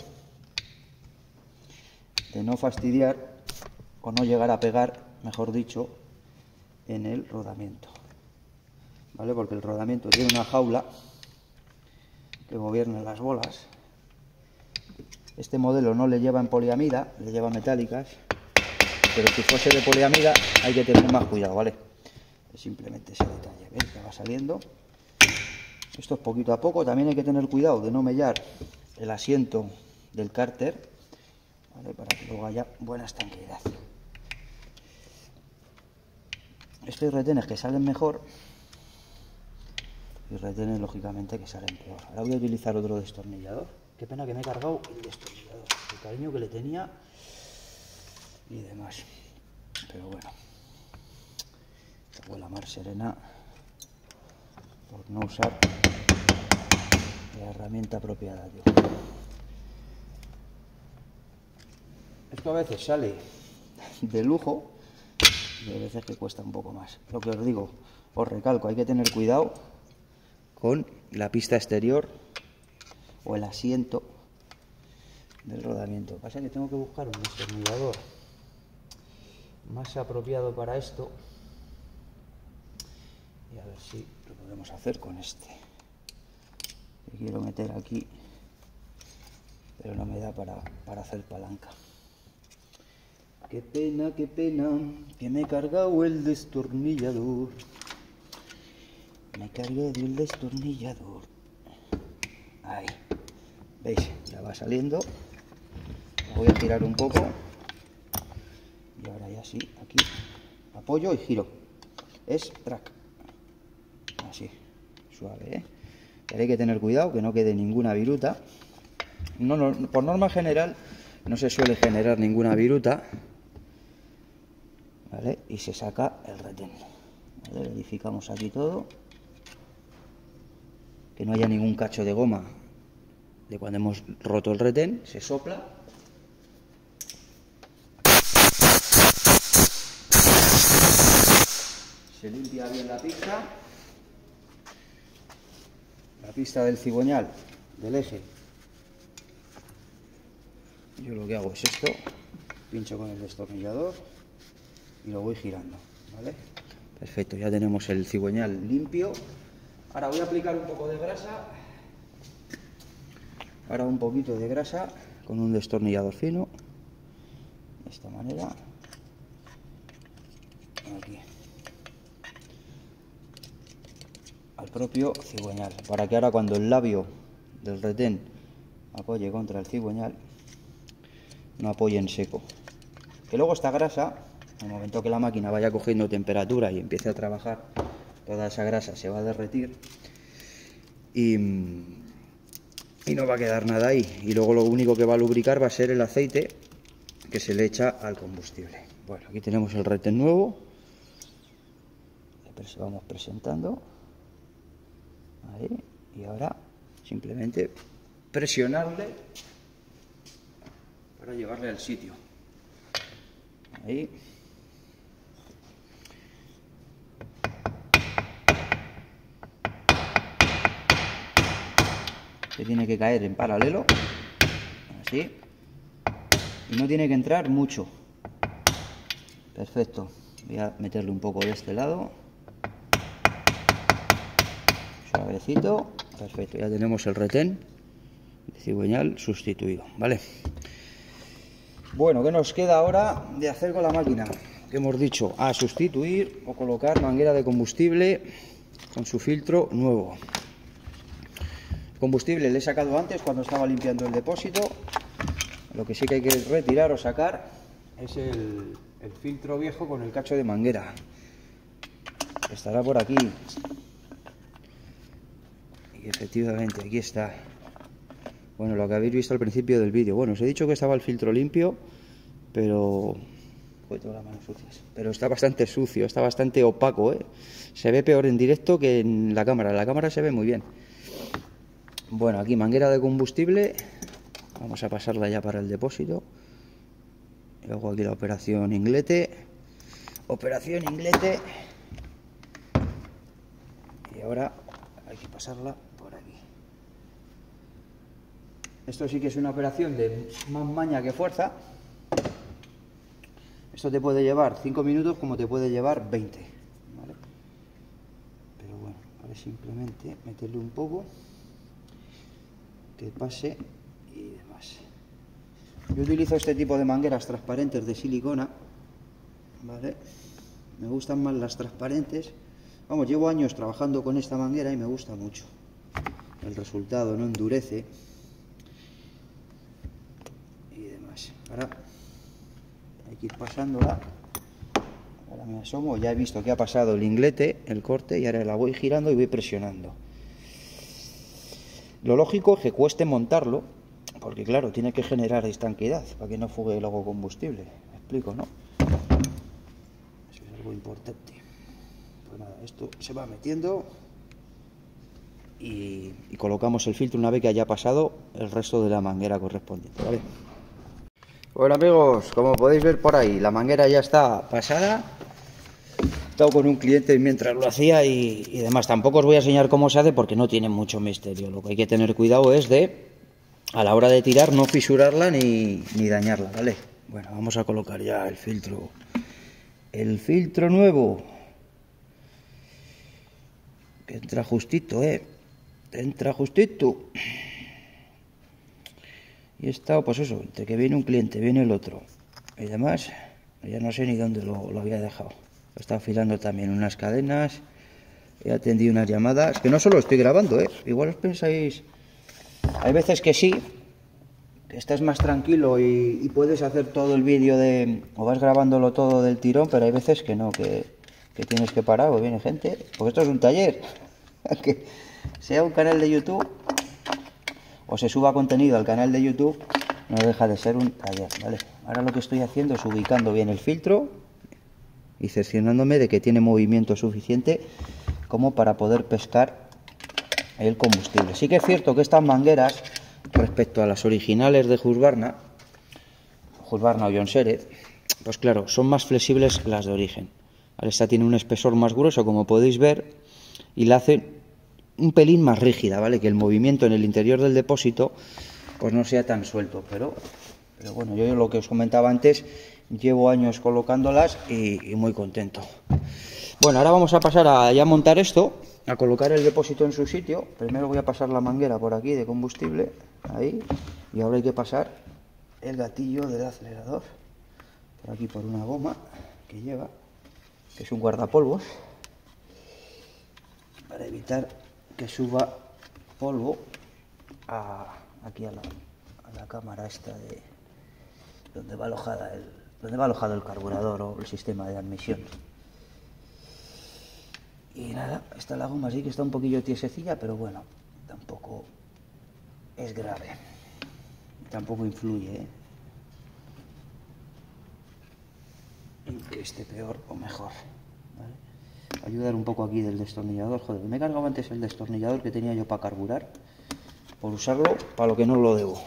de no fastidiar o no llegar a pegar, mejor dicho, en el rodamiento. ¿Vale? Porque el rodamiento tiene una jaula que gobierna las bolas. Este modelo no le lleva en poliamida, le lleva metálicas, pero si fuese de poliamida hay que tener más cuidado, ¿vale? Es simplemente ese detalle, ¿veis? Que va saliendo. Esto es poquito a poco, también hay que tener cuidado de no mellar el asiento del cárter, ¿vale? Para que luego haya buena estanqueidad. Estos retenes que salen mejor y retenes lógicamente que salen peor. Ahora voy a utilizar otro destornillador. Qué pena que me he cargado el destornillador, el cariño que le tenía y demás. Pero bueno, la mar serena por no usar la herramienta apropiada, tío. Esto a veces sale de lujo y a veces que cuesta un poco más. Lo que os digo, os recalco, hay que tener cuidado con la pista exterior o el asiento del rodamiento. Lo que pasa es que tengo que buscar un destornillador más apropiado para esto y a ver si lo podemos hacer con este, que quiero meter aquí, pero no me da para hacer palanca. qué pena, que me he cargado el destornillador. Me cargué del destornillador. Ahí, ¿veis? Ya va saliendo. Lo voy a girar un poco. Y ahora ya sí, aquí apoyo y giro. Es track. Así, suave, ¿eh? Pero hay que tener cuidado que no quede ninguna viruta. Por norma general no se suele generar ninguna viruta, ¿vale? Y se saca el retén, ¿vale? Verificamos aquí todo, que no haya ningún cacho de goma de cuando hemos roto el retén. Se sopla. Se limpia bien la pista del cigüeñal, del eje. Yo lo que hago es esto, pincho con el destornillador y lo voy girando, ¿vale? Perfecto, ya tenemos el cigüeñal limpio. Ahora voy a aplicar un poco de grasa. Ahora un poquito de grasa con un destornillador fino, de esta manera. Aquí. Al propio cigüeñal, para que ahora cuando el labio del retén apoye contra el cigüeñal, no apoye en seco. Que luego esta grasa, en el momento que la máquina vaya cogiendo temperatura y empiece a trabajar, toda esa grasa se va a derretir y no va a quedar nada ahí. Y luego lo único que va a lubricar va a ser el aceite que se le echa al combustible. Bueno, aquí tenemos el retén nuevo. Vamos presentando. Ahí. Y ahora simplemente presionarle para llevarle al sitio. Ahí. Se tiene que caer en paralelo, así, y no tiene que entrar mucho. Perfecto. Voy a meterle un poco de este lado, suavecito. Perfecto, ya tenemos el retén de cigüeñal sustituido, ¿vale? Bueno, ¿qué nos queda ahora de hacer con la máquina? Que hemos dicho, a sustituir o colocar manguera de combustible con su filtro nuevo. Combustible le he sacado antes cuando estaba limpiando el depósito. Lo que sí que hay que retirar o sacar es el filtro viejo con el cacho de manguera. Estará por aquí. Y efectivamente, aquí está. Bueno, lo que habéis visto al principio del vídeo. Bueno, os he dicho que estaba el filtro limpio, pero... todas las manos sucias. Pero está bastante sucio, está bastante opaco, ¿eh? Se ve peor en directo que en la cámara. En la cámara se ve muy bien. Bueno, aquí manguera de combustible. Vamos a pasarla ya para el depósito. Y hago aquí la operación inglete. Operación inglete. Y ahora hay que pasarla por aquí. Esto sí que es una operación de más maña que fuerza. Esto te puede llevar 5 minutos como te puede llevar 20. ¿Vale? Pero bueno, ahora simplemente meterle un poco, que pase y demás. Yo utilizo este tipo de mangueras transparentes de silicona, ¿vale? Me gustan más las transparentes. Vamos, llevo años trabajando con esta manguera y me gusta mucho. El resultado no endurece y demás. Ahora hay que ir pasándola. Ahora me asomo, ya he visto que ha pasado el inglete, el corte, y ahora la voy girando y voy presionando. Lo lógico es que cueste montarlo, porque claro, tiene que generar estanqueidad para que no fugue luego combustible. ¿Me explico, no? Eso es algo importante. Pues nada, esto se va metiendo y colocamos el filtro una vez que haya pasado el resto de la manguera correspondiente, ¿vale? Bueno amigos, como podéis ver por ahí, la manguera ya está pasada. He estado con un cliente mientras lo hacía y demás. Tampoco os voy a enseñar cómo se hace porque no tiene mucho misterio. Lo que hay que tener cuidado es de, a la hora de tirar, no fisurarla ni dañarla, ¿vale? Bueno, vamos a colocar ya el filtro. El filtro nuevo. Que entra justito, entra justito. Y está, pues eso, entre que viene un cliente, viene el otro y demás, Ya no sé ni dónde lo había dejado. Lo está afilando también unas cadenas. He atendido unas llamadas, que no solo estoy grabando, igual os pensáis, hay veces que sí, que estás más tranquilo y puedes hacer todo el vídeo o vas grabándolo todo del tirón, pero hay veces que no, que tienes que parar, o viene gente, porque esto es un taller, que sea un canal de YouTube o se suba contenido al canal de YouTube, no deja de ser un taller, ¿vale? Ahora lo que estoy haciendo es ubicando bien el filtro y cerciorándome de que tiene movimiento suficiente como para poder pescar el combustible. Sí que es cierto que estas mangueras, respecto a las originales de Husqvarna o John Sered, pues claro, son más flexibles que las de origen. Esta tiene un espesor más grueso, como podéis ver, y la hace un pelín más rígida, ¿vale? Que el movimiento en el interior del depósito pues no sea tan suelto, pero bueno, yo lo que os comentaba antes, llevo años colocándolas y muy contento. Bueno, ahora vamos a pasar a ya montar esto, a colocar el depósito en su sitio. Primero voy a pasar la manguera por aquí de combustible, ahí, y ahora hay que pasar el gatillo del acelerador por aquí por una goma que lleva, que es un guardapolvos, para evitar que suba polvo aquí a la cámara esta de donde va alojado el carburador o el sistema de admisión. Y nada, esta la goma sí que está un poquillo tiesecilla, pero bueno, tampoco es grave, tampoco influye en que esté peor o mejor, ¿vale? Ayudar un poco aquí del destornillador. Joder, me he cargado antes el destornillador que tenía yo para carburar, por usarlo para lo que no lo debo.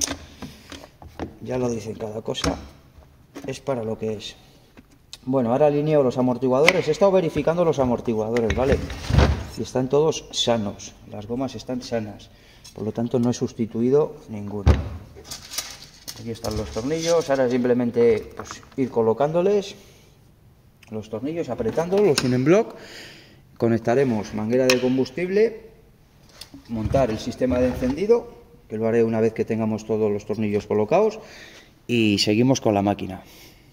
Ya lo dicen, cada cosa es para lo que es. Bueno, ahora alineo los amortiguadores. He estado verificando los amortiguadores, ¿vale? Y están todos sanos, las gomas están sanas, por lo tanto no he sustituido ninguno. Aquí están los tornillos. Ahora simplemente pues, ir colocándoles los tornillos, apretándolos en bloc. Conectaremos manguera de combustible, montar el sistema de encendido, que lo haré una vez que tengamos todos los tornillos colocados, y seguimos con la máquina.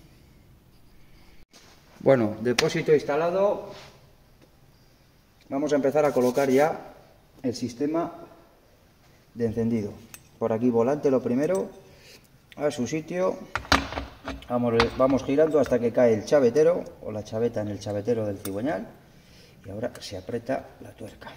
Bueno, depósito instalado. Vamos a empezar a colocar ya el sistema de encendido. Por aquí volante lo primero, a su sitio. Vamos girando hasta que cae el chavetero o la chaveta en el chavetero del cigüeñal. Y ahora se aprieta la tuerca.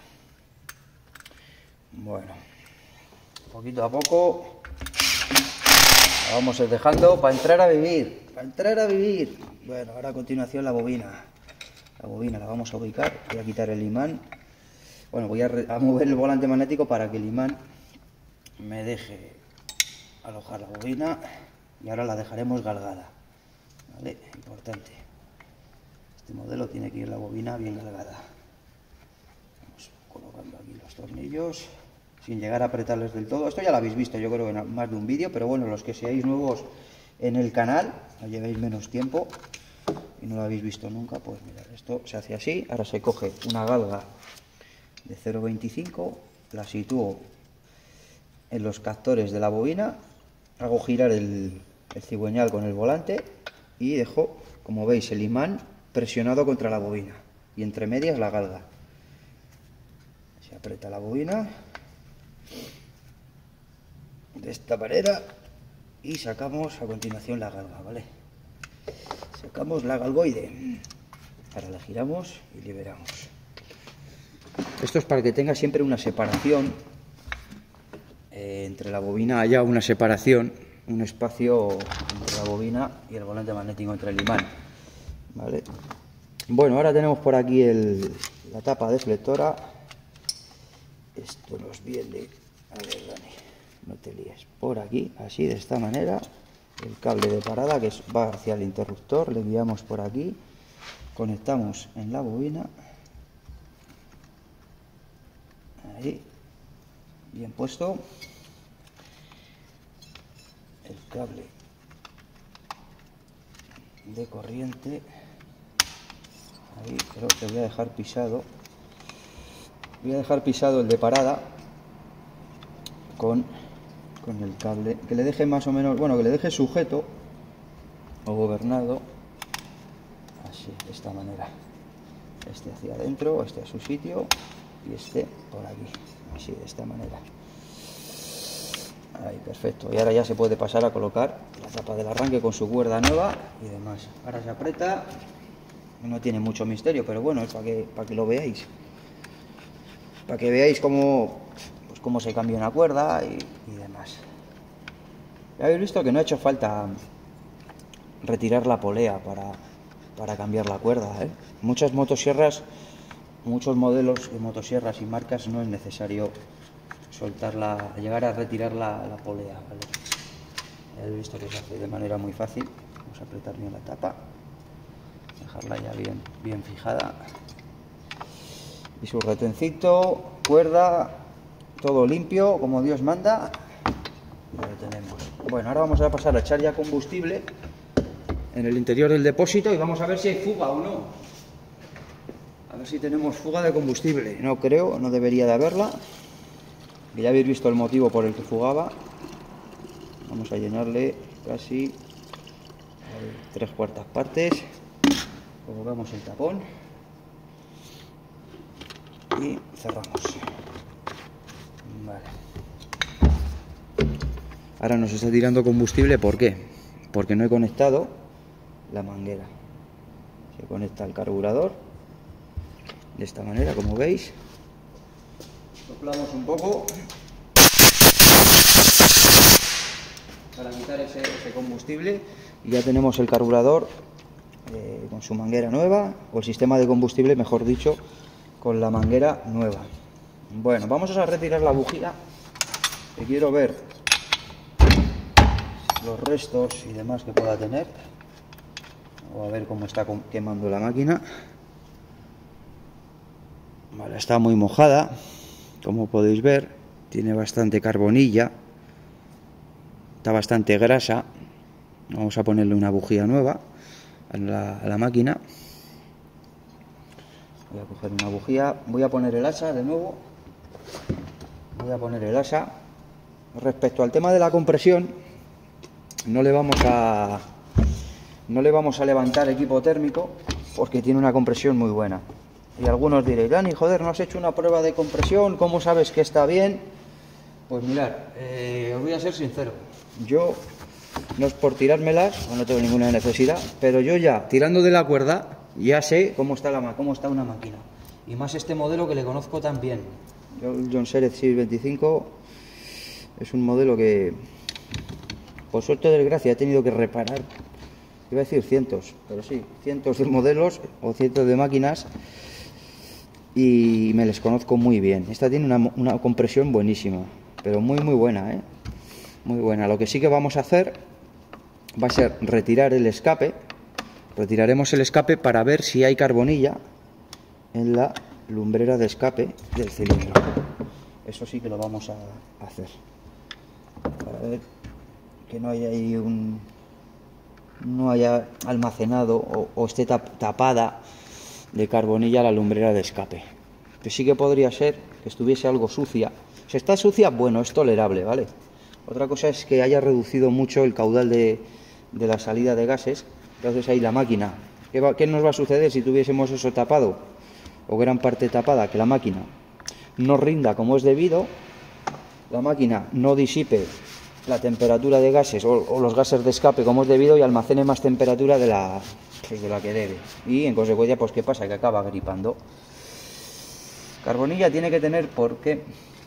Bueno, poquito a poco la vamos a ir dejando para entrar a vivir. Bueno, ahora a continuación la bobina. La bobina la vamos a ubicar. Voy a quitar el imán. Bueno, voy a mover el volante magnético para que el imán me deje alojar la bobina. Y ahora la dejaremos galgada, ¿vale? Importante. Este modelo tiene que ir la bobina bien galgada. Vamos colocando aquí los tornillos, sin llegar a apretarles del todo. Esto ya lo habéis visto, yo creo, en más de un vídeo, pero bueno, los que seáis nuevos en el canal, o llevéis menos tiempo y no lo habéis visto nunca, pues mirad, esto se hace así. Ahora se coge una galga de 0,25, la sitúo en los captores de la bobina, hago girar el cigüeñal con el volante y dejo, como veis, el imán presionado contra la bobina y entre medias la galga. Se aprieta la bobina de esta manera y sacamos a continuación la galga, ¿vale? Sacamos la galgoide, ahora la giramos y liberamos. Esto es para que tenga siempre una separación entre la bobina, haya una separación, un espacio entre la bobina y el volante magnético, entre el imán, ¿vale? Bueno, ahora tenemos por aquí la tapa deflectora. Esto nos viene, a ver, Dani, no te líes, por aquí, así, de esta manera. El cable de parada que va hacia el interruptor, le guiamos por aquí, conectamos en la bobina, ahí, bien puesto. El cable de corriente, ahí, creo que voy a dejar pisado. Voy a dejar pisado el de parada con el cable, que le deje más o menos, bueno, que le deje sujeto o gobernado Así, de esta manera. Este hacia adentro, este a su sitio y este por aquí. Así, de esta manera. Ahí, perfecto. Y ahora ya se puede pasar a colocar la tapa del arranque con su cuerda nueva y demás. Ahora se aprieta. No tiene mucho misterio, pero bueno, es para que lo veáis. Para que veáis cómo se cambia una cuerda y demás. Ya habéis visto que no ha hecho falta retirar la polea para cambiar la cuerda, ¿eh? Muchas motosierras, muchos modelos de motosierras y marcas no es necesario llegar a retirar la polea, ¿vale? Ya habéis visto que se hace de manera muy fácil. Vamos a apretar bien la tapa, dejarla ya bien fijada. Y su retencito, cuerda, todo limpio, como Dios manda. Lo tenemos. Bueno, ahora vamos a pasar a echar ya combustible en el interior del depósito y vamos a ver si hay fuga o no. A ver si tenemos fuga de combustible. No creo, no debería de haberla. Ya habéis visto el motivo por el que fugaba. Vamos a llenarle casi 3/4 partes. Colocamos el tapón y cerramos. Vale. Ahora nos está tirando combustible, ¿por qué? Porque no he conectado la manguera. Se conecta al carburador de esta manera, como veis. Soplamos un poco para quitar ese combustible y ya tenemos el carburador con su manguera nueva, o el sistema de combustible, mejor dicho, con la manguera nueva. Bueno, vamos a retirar la bujía, que quiero ver los restos y demás que pueda tener, o a ver cómo está quemando la máquina. Vale, está muy mojada, como podéis ver, tiene bastante carbonilla, está bastante grasa. Vamos a ponerle una bujía nueva a la máquina. Voy a coger una bujía, voy a poner el asa de nuevo. Voy a poner el asa. Respecto al tema de la compresión, no le vamos a levantar equipo térmico porque tiene una compresión muy buena. Y algunos diréis, Dani, joder, ¿no has hecho una prueba de compresión? ¿Cómo sabes que está bien? Pues mirad, os voy a ser sincero. Yo, no es por tirármelas, no tengo ninguna necesidad, pero yo ya, tirando de la cuerda, ya sé cómo está una máquina. Y más este modelo que le conozco tan bien. Yo, el John Sered 625 es un modelo que, por suerte o desgracia, he tenido que reparar. Iba a decir cientos, pero sí, cientos de modelos o cientos de máquinas y me les conozco muy bien. Esta tiene una compresión buenísima, pero muy buena, ¿eh? Muy buena. Lo que sí que vamos a hacer va a ser retirar el escape. Retiraremos el escape para ver si hay carbonilla en la lumbrera de escape del cilindro. Eso sí que lo vamos a hacer. Para ver que no haya ahí no haya almacenado o esté tapada de carbonilla la lumbrera de escape. Que sí que podría ser que estuviese algo sucia. Si está sucia, bueno, es tolerable, ¿vale? Otra cosa es que haya reducido mucho el caudal de la salida de gases. Entonces ahí la máquina, ¿qué nos va a suceder si tuviésemos eso tapado o gran parte tapada? Que la máquina no rinda como es debido, la máquina no disipe la temperatura de gases o los gases de escape como es debido y almacene más temperatura de la que debe. Y en consecuencia, pues ¿qué pasa? Que acaba gripando. Carbonilla tiene que tener porque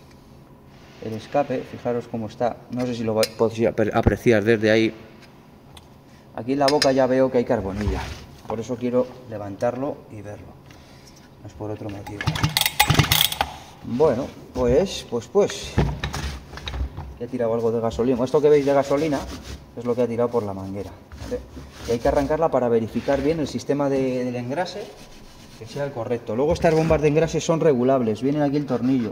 el escape, fijaros cómo está, no sé si lo podéis apreciar desde ahí. Aquí en la boca ya veo que hay carbonilla, por eso quiero levantarlo y verlo, no es por otro motivo. Bueno, pues he tirado algo de gasolina. Esto que veis de gasolina es lo que ha tirado por la manguera, ¿vale? Y hay que arrancarla para verificar bien el sistema del engrase, que sea el correcto. Luego estas bombas de engrase son regulables, vienen aquí el tornillo.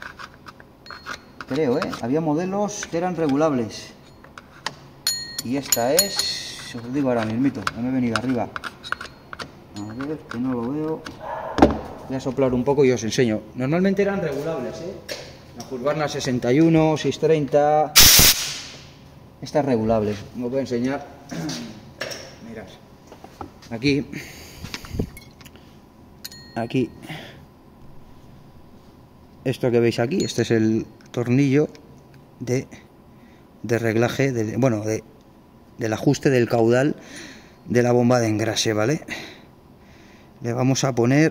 Creo, había modelos que eran regulables. Y esta es, os digo ahora mismito, no me he venido arriba. A ver, que no lo veo. Voy a soplar un poco y os enseño. Normalmente eran regulables, La Husqvarna 61, 630. Estas regulables. Os voy a enseñar. Mirad. Aquí aquí, esto que veis aquí, este es el tornillo de reglaje, del ajuste del caudal de la bomba de engrase, ¿vale? Le vamos a poner,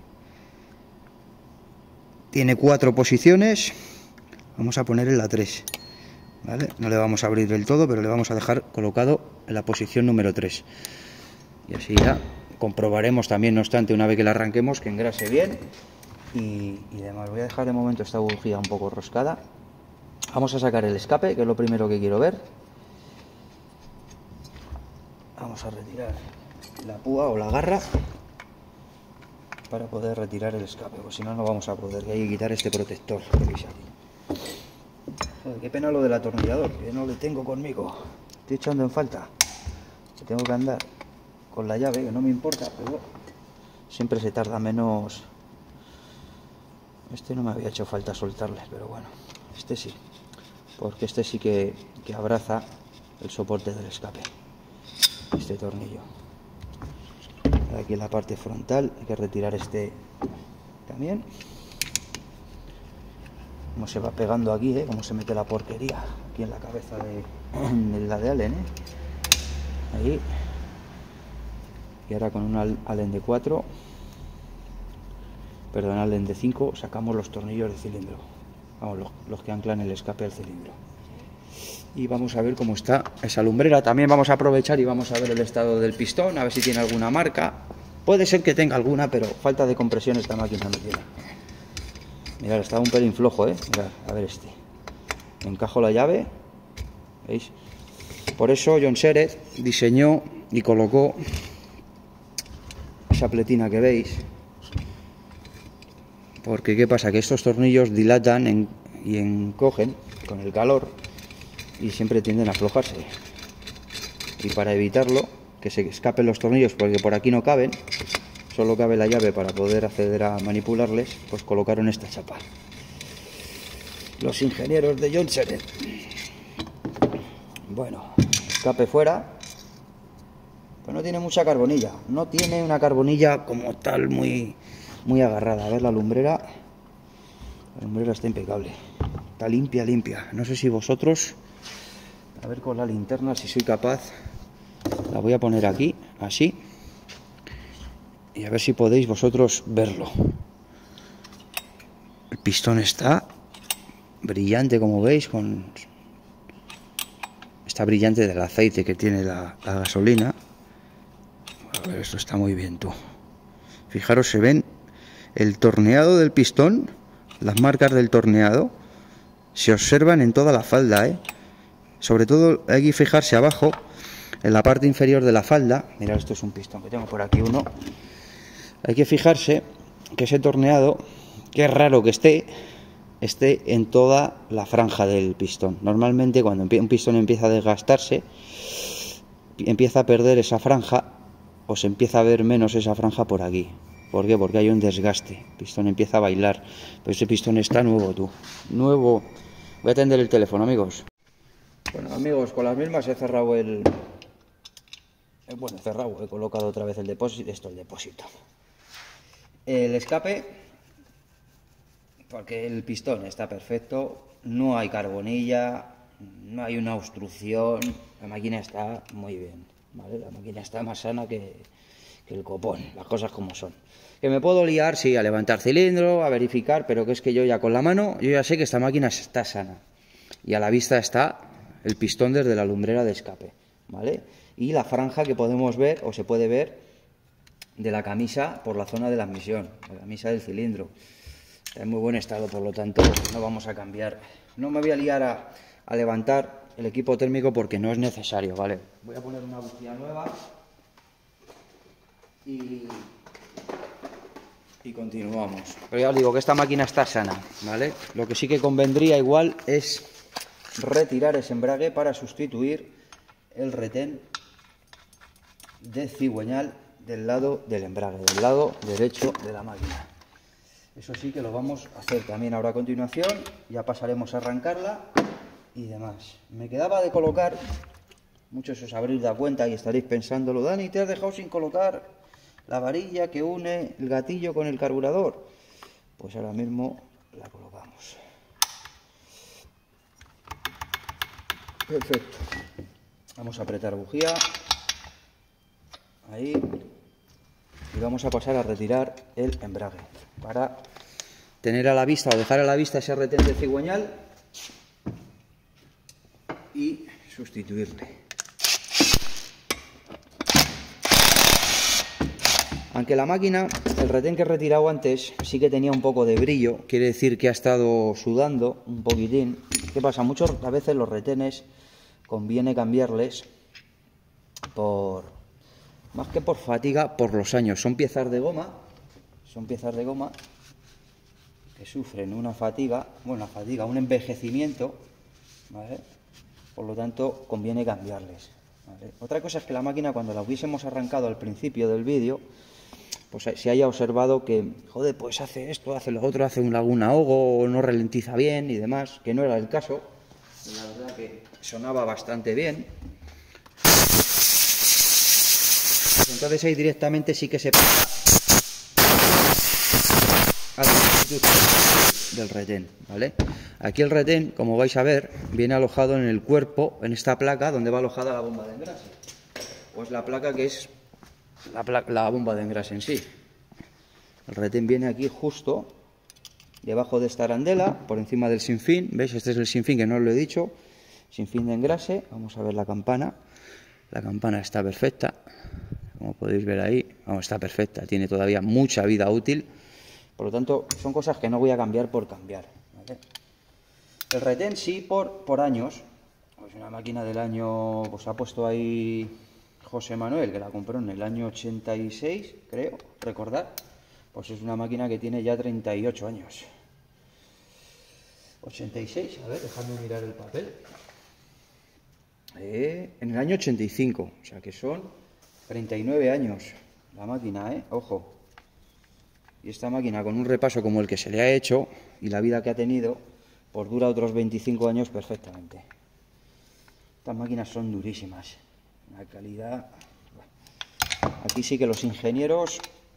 tiene 4 posiciones, vamos a poner en la 3, ¿vale? No le vamos a abrir del todo, pero le vamos a dejar colocado en la posición número 3. Y así ya comprobaremos también, no obstante, una vez que la arranquemos, que engrase bien y demás. Voy a dejar de momento esta bujía un poco roscada. Vamos a sacar el escape, que es lo primero que quiero ver. Vamos a retirar la púa o la garra para poder retirar el escape, pues si no, no vamos a poder. Hay que quitar este protector que veis aquí. Joder, qué pena lo del atornillador, que no le tengo conmigo. Estoy echando en falta. Que tengo que andar con la llave, que no me importa, pero siempre se tarda menos. Este no me había hecho falta soltarle, pero bueno, este sí, porque este sí que abraza el soporte del escape, este tornillo. Aquí en la parte frontal hay que retirar este también. Como se va pegando aquí, cómo se mete la porquería aquí en la cabeza de la de Allen, ahí. Y ahora con un Allen de 4, perdón, Allen de 5, sacamos los tornillos del cilindro, vamos, los que anclan el escape al cilindro. Y vamos a ver cómo está esa lumbrera. También vamos a aprovechar y vamos a ver el estado del pistón, a ver si tiene alguna marca. Puede ser que tenga alguna, pero falta de compresión esta máquina no tiene. Mirad, está un pelín flojo, mirad, a ver este. Encajo la llave, ¿veis? Por eso John Seret diseñó y colocó esa pletina que veis. Porque ¿qué pasa? Que estos tornillos dilatan y encogen con el calor y siempre tienden a aflojarse. Y para evitarlo, que se escapen los tornillos, porque por aquí no caben, solo cabe la llave para poder acceder a manipularles, pues colocaron esta chapa. Los ingenieros de John Seret. Bueno, escape fuera. Pues no tiene mucha carbonilla. No tiene una carbonilla como tal muy agarrada. A ver la lumbrera. La lumbrera está impecable. Está limpia, limpia. No sé si vosotros... A ver con la linterna si soy capaz. La voy a poner aquí, así. Y a ver si podéis vosotros verlo. El pistón está brillante, como veis, está brillante del aceite que tiene la gasolina. A ver, esto está muy bien, tú. Fijaros, se ven el torneado del pistón, las marcas del torneado, se observan en toda la falda, Sobre todo hay que fijarse abajo, en la parte inferior de la falda. Mirad, esto es un pistón que tengo por aquí uno. Hay que fijarse que ese torneado, que es raro que esté en toda la franja del pistón. Normalmente cuando un pistón empieza a desgastarse, empieza a perder esa franja, o se empieza a ver menos esa franja por aquí. ¿Por qué? Porque hay un desgaste. El pistón empieza a bailar. Pero ese pistón está nuevo, tú. Nuevo. Voy a atender el teléfono, amigos. Bueno, amigos, con las mismas he cerrado he colocado otra vez el depósito. El escape, porque el pistón está perfecto, no hay carbonilla, no hay una obstrucción, la máquina está muy bien, ¿vale? La máquina está más sana que el copón, las cosas como son. Que me puedo liar, sí, a levantar cilindro, a verificar, pero que es que yo ya con la mano, yo ya sé que esta máquina está sana. Y a la vista está el pistón desde la lumbrera de escape, ¿vale? Y la franja que podemos ver, o se puede ver, de la camisa por la zona de la admisión, la camisa del cilindro. Está en muy buen estado, por lo tanto no vamos a cambiar. No me voy a liar a levantar el equipo térmico porque no es necesario, ¿vale? Voy a poner una bujía nueva y continuamos. Pero ya os digo que esta máquina está sana, ¿vale? Lo que sí que convendría igual es retirar ese embrague para sustituir el retén de cigüeñal del lado del embrague, del lado derecho de la máquina. Eso sí que lo vamos a hacer también ahora a continuación. Ya pasaremos a arrancarla y demás. Me quedaba de colocar, muchos os habréis dado cuenta y estaréis pensándolo, Dani, te has dejado sin colocar la varilla que une el gatillo con el carburador. Pues ahora mismo la colocamos. Perfecto. Vamos a apretar bujía. Ahí. Y vamos a pasar a retirar el embrague para tener a la vista o dejar a la vista ese retén de cigüeñal y sustituirle. Aunque la máquina, el retén que he retirado antes, sí que tenía un poco de brillo, quiere decir que ha estado sudando un poquitín. ¿Qué pasa? Muchas veces los retenes conviene cambiarles más que por fatiga, por los años. Son piezas de goma que sufren una fatiga, un envejecimiento, ¿vale? Por lo tanto, conviene cambiarles, ¿vale? Otra cosa es que la máquina, cuando la hubiésemos arrancado al principio del vídeo, pues se haya observado que, joder, pues hace esto, hace lo otro, hace algún ahogo, o no ralentiza bien y demás, que no era el caso. La verdad que sonaba bastante bien. Entonces ahí directamente sí que se pasa a la sustitución del retén, ¿vale? Aquí el retén, como vais a ver, viene alojado en el cuerpo, en esta placa donde va alojada la bomba de engrase. Pues la placa que es la bomba de engrase en sí. El retén viene aquí justo debajo de esta arandela, por encima del sinfín. ¿Veis? Este es el sinfín, que no os lo he dicho. Sinfín de engrase. Vamos a ver la campana. La campana está perfecta. Como podéis ver ahí, está perfecta. Tiene todavía mucha vida útil. Por lo tanto, son cosas que no voy a cambiar por cambiar, ¿vale? El retén sí por años. Pues una máquina del año, pues ha puesto ahí José Manuel, que la compró en el año 86, creo, recordar. Pues es una máquina que tiene ya 38 años. 86, a ver, dejadme mirar el papel. En el año 85, o sea que son 39 años la máquina, ojo. Y esta máquina, con un repaso como el que se le ha hecho y la vida que ha tenido, pues dura otros 25 años perfectamente. Estas máquinas son durísimas. La calidad... Aquí sí que los ingenieros...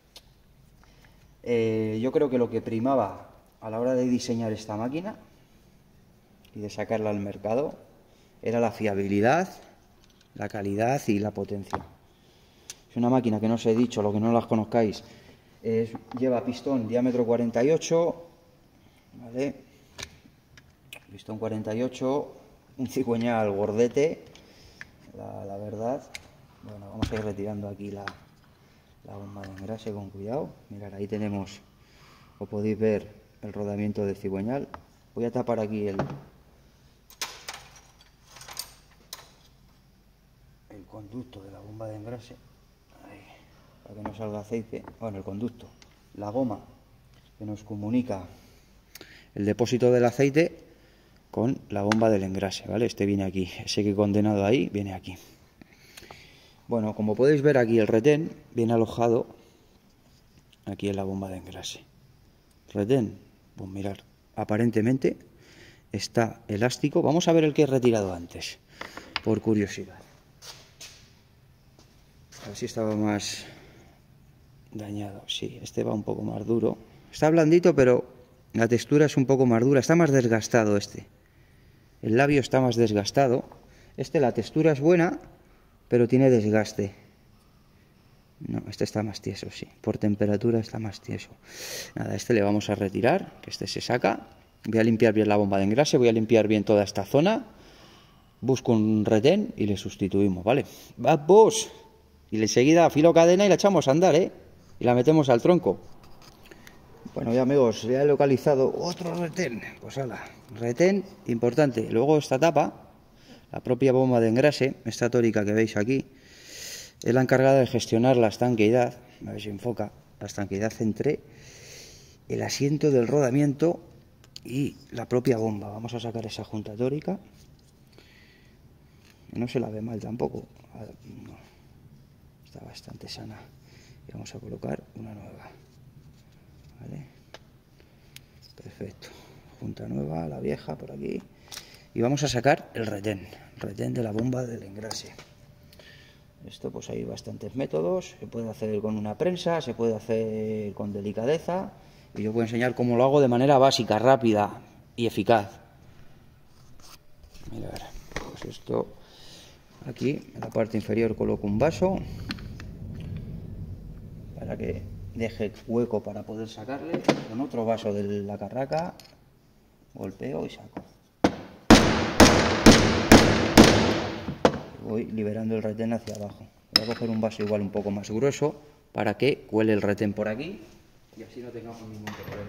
yo creo que lo que primaba a la hora de diseñar esta máquina y de sacarla al mercado era la fiabilidad, la calidad y la potencia. Es una máquina que no os he dicho, lo que no las conozcáis, lleva pistón diámetro 48, ¿vale? Pistón 48, un cigüeñal gordete, la verdad. Bueno, vamos a ir retirando aquí la bomba de engrase con cuidado. Mirad, ahí tenemos, o podéis ver, el rodamiento del cigüeñal. Voy a tapar aquí el conducto de la bomba de engrase, ahí, para que no salga aceite. Bueno, el conducto, la goma que nos comunica el depósito del aceite con la bomba del engrase, ¿vale? Este viene aquí, ese que he condenado ahí viene aquí. Bueno, como podéis ver aquí, el retén viene alojado aquí en la bomba de engrase. Retén, pues mirad, aparentemente está elástico. Vamos a ver el que he retirado antes, por curiosidad. A ver si estaba más dañado. Sí, este va un poco más duro. Está blandito, pero la textura es un poco más dura. Está más desgastado este. El labio está más desgastado. La textura es buena, pero tiene desgaste. No, este está más tieso, sí. Por temperatura está más tieso. Nada, le vamos a retirar, que se saca. Voy a limpiar bien la bomba de engrase, voy a limpiar bien toda esta zona. Busco un retén y le sustituimos, ¿vale? ¡Vamos! Y enseguida afilo cadena y la echamos a andar, y la metemos al tronco. Bueno, ya amigos, ya he localizado otro retén. Pues hala, retén importante. Luego esta tapa, la propia bomba de engrase, esta tórica que veis aquí, es la encargada de gestionar la estanqueidad. A ver si enfoca. La estanqueidad entre el asiento del rodamiento y la propia bomba. Vamos a sacar esa junta tórica. No se la ve mal tampoco. No, está bastante sana. Y vamos a colocar una nueva. ¿Vale? Perfecto. Junta nueva, la vieja por aquí. Y vamos a sacar el retén de la bomba del engrase. Esto pues hay bastantes métodos, se puede hacer con una prensa, se puede hacer con delicadeza, y yo voy a enseñar cómo lo hago de manera básica, rápida y eficaz. Mirad, pues esto aquí en la parte inferior coloco un vaso para que deje hueco para poder sacarle, con otro vaso de la carraca golpeo y saco. Voy liberando el retén hacia abajo. Voy a coger un vaso igual un poco más grueso para que cuele el retén por aquí y así no tengamos ningún problema.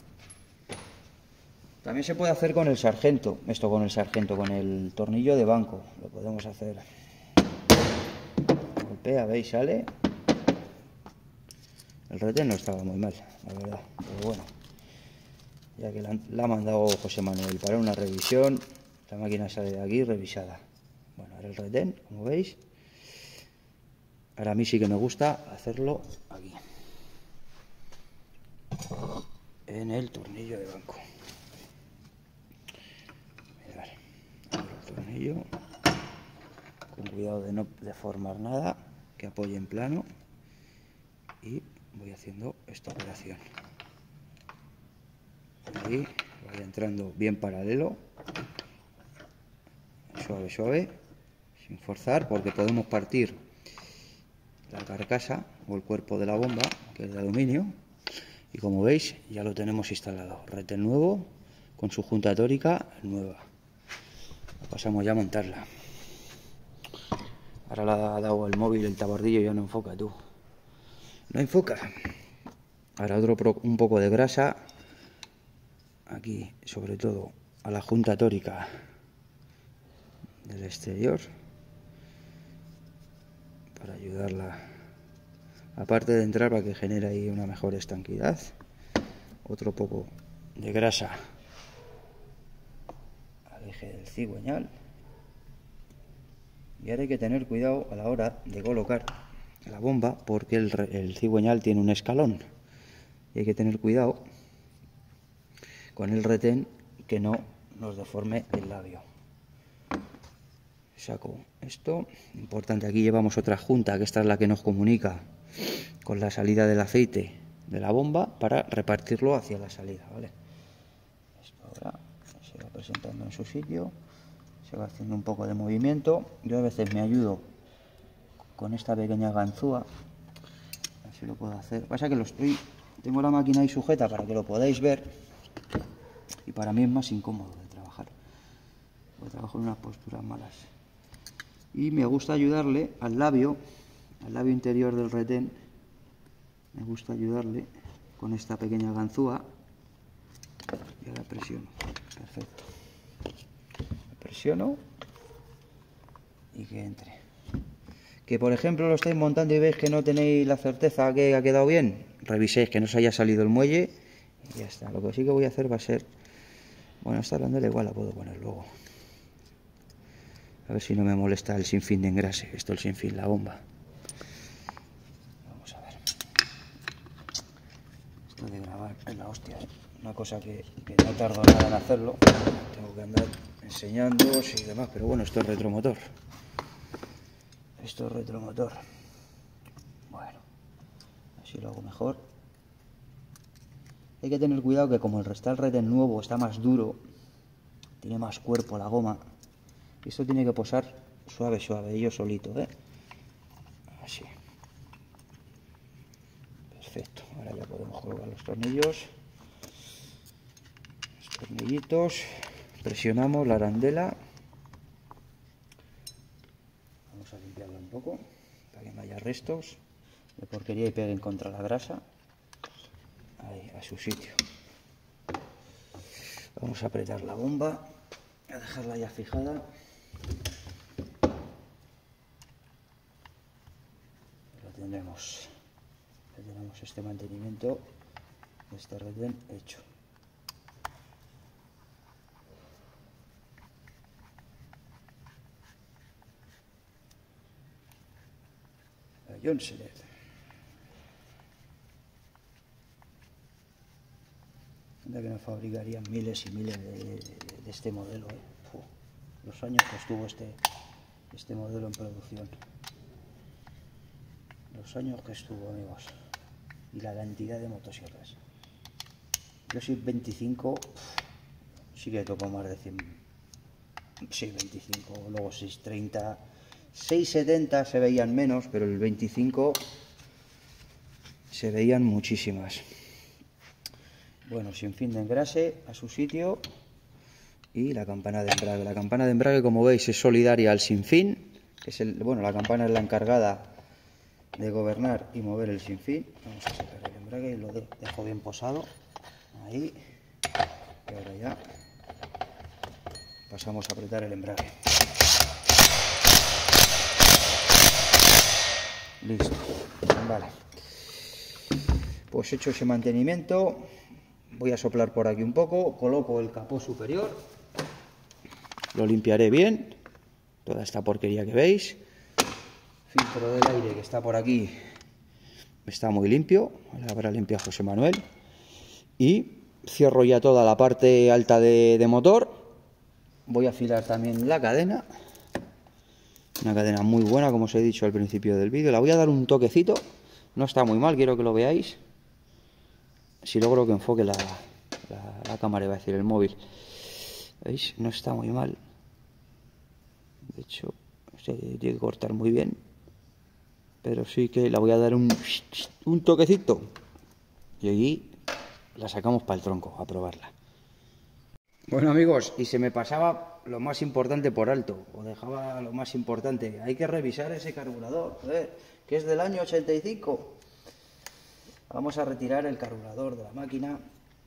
También se puede hacer con el sargento, con el tornillo de banco, lo podemos hacer. Golpea, veis, sale. El retén no estaba muy mal, la verdad, pero bueno, ya que la ha mandado José Manuel para una revisión, la máquina sale de aquí revisada. Bueno, ahora el retén, como veis, ahora a mí sí que me gusta hacerlo aquí, en el tornillo de banco. Mirad, abro el tornillo, con cuidado de no deformar nada, que apoye en plano, y voy haciendo esta operación. Ahí, vaya entrando bien paralelo, suave, suave, sin forzar, porque podemos partir la carcasa o el cuerpo de la bomba, que es de aluminio, y como veis ya lo tenemos instalado. Retén nuevo con su junta tórica nueva. Pasamos ya a montarla. Ahora le ha dado el móvil, el tabardillo ya no enfoca, tú. No enfoca. Ahora un poco de grasa aquí, sobre todo a la junta tórica del exterior, para ayudarla, aparte de entrar, para que genere ahí una mejor estanquidad. Otro poco de grasa al eje del cigüeñal. Y ahora hay que tener cuidado a la hora de colocar la bomba, porque el cigüeñal tiene un escalón y hay que tener cuidado con el retén que no nos deforme el labio. Saco esto. Importante, aquí llevamos otra junta, que esta es la que nos comunica con la salida del aceite de la bomba para repartirlo hacia la salida, ¿vale? Esto ahora se va presentando en su sitio, se va haciendo un poco de movimiento. Yo a veces me ayudo con esta pequeña ganzúa, a ver si lo puedo hacer. Pasa que tengo la máquina ahí sujeta para que lo podáis ver, y para mí es más incómodo de trabajar, porque trabajo en unas posturas malas. Y me gusta ayudarle al labio interior del retén, me gusta ayudarle con esta pequeña ganzúa, y ahora presiono. Perfecto. Presiono y que entre. Que por ejemplo lo estáis montando y veis que no tenéis la certeza que ha quedado bien, reviséis que no se haya salido el muelle y ya está. Lo que sí que voy a hacer va a ser, bueno, esta arandela igual la puedo poner luego, a ver si no me molesta el sinfín de engrase. Esto el sinfín, la bomba. Vamos a ver. Esto de grabar es la hostia, ¿eh? Una cosa que no tardo nada en hacerlo. Tengo que andar enseñándoos y demás, pero bueno, esto es retromotor. Esto es retromotor. Bueno, así lo hago mejor. Hay que tener cuidado que como el retén nuevo está más duro, tiene más cuerpo la goma, y esto tiene que posar suave, suave, yo solito, ¿eh? Así. Perfecto. Ahora ya podemos colgar los tornillos. Los tornillitos. Presionamos la arandela. Vamos a limpiarla un poco para que no haya restos de porquería y peguen contra la grasa. Ahí, a su sitio. Vamos a apretar la bomba, a dejarla ya fijada. Ya tenemos este mantenimiento de este retén hecho. Jonselet. Anda que no fabricarían miles y miles de este modelo, ¿eh? Los años que estuvo este modelo en producción. los años que estuvo, amigos, y la cantidad de motosierras. Yo soy 25, sí que toco más de 100, sí, 25, luego 630, 670 se veían menos, pero el 25 se veían muchísimas. Bueno, sin fin de engrase a su sitio y la campana de embrague. La campana de embrague, como veis, es solidaria al sinfín, que es bueno, la campana es la encargada de gobernar y mover el sinfín. Vamos a sacar el embrague y lo dejo bien posado. Ahí. Y ahora ya pasamos a apretar el embrague. Listo. Vale. Pues hecho ese mantenimiento, voy a soplar por aquí un poco, coloco el capó superior, lo limpiaré bien, toda esta porquería que veis. Filtro del aire que está por aquí está muy limpio, ahora habrá limpiado José Manuel. Y cierro ya toda la parte alta de motor. Voy a afilar también la cadena, una cadena muy buena, como os he dicho al principio del vídeo. La voy a dar un toquecito, no está muy mal, quiero que lo veáis. Si logro que enfoque la cámara, iba a decir el móvil. ¿Veis? No está muy mal. De hecho, se tiene que cortar muy bien. Pero sí que la voy a dar un toquecito. Y allí la sacamos para el tronco a probarla. Bueno, amigos, y se me pasaba lo más importante por alto. O dejaba lo más importante. Hay que revisar ese carburador, que es del año 85. Vamos a retirar el carburador de la máquina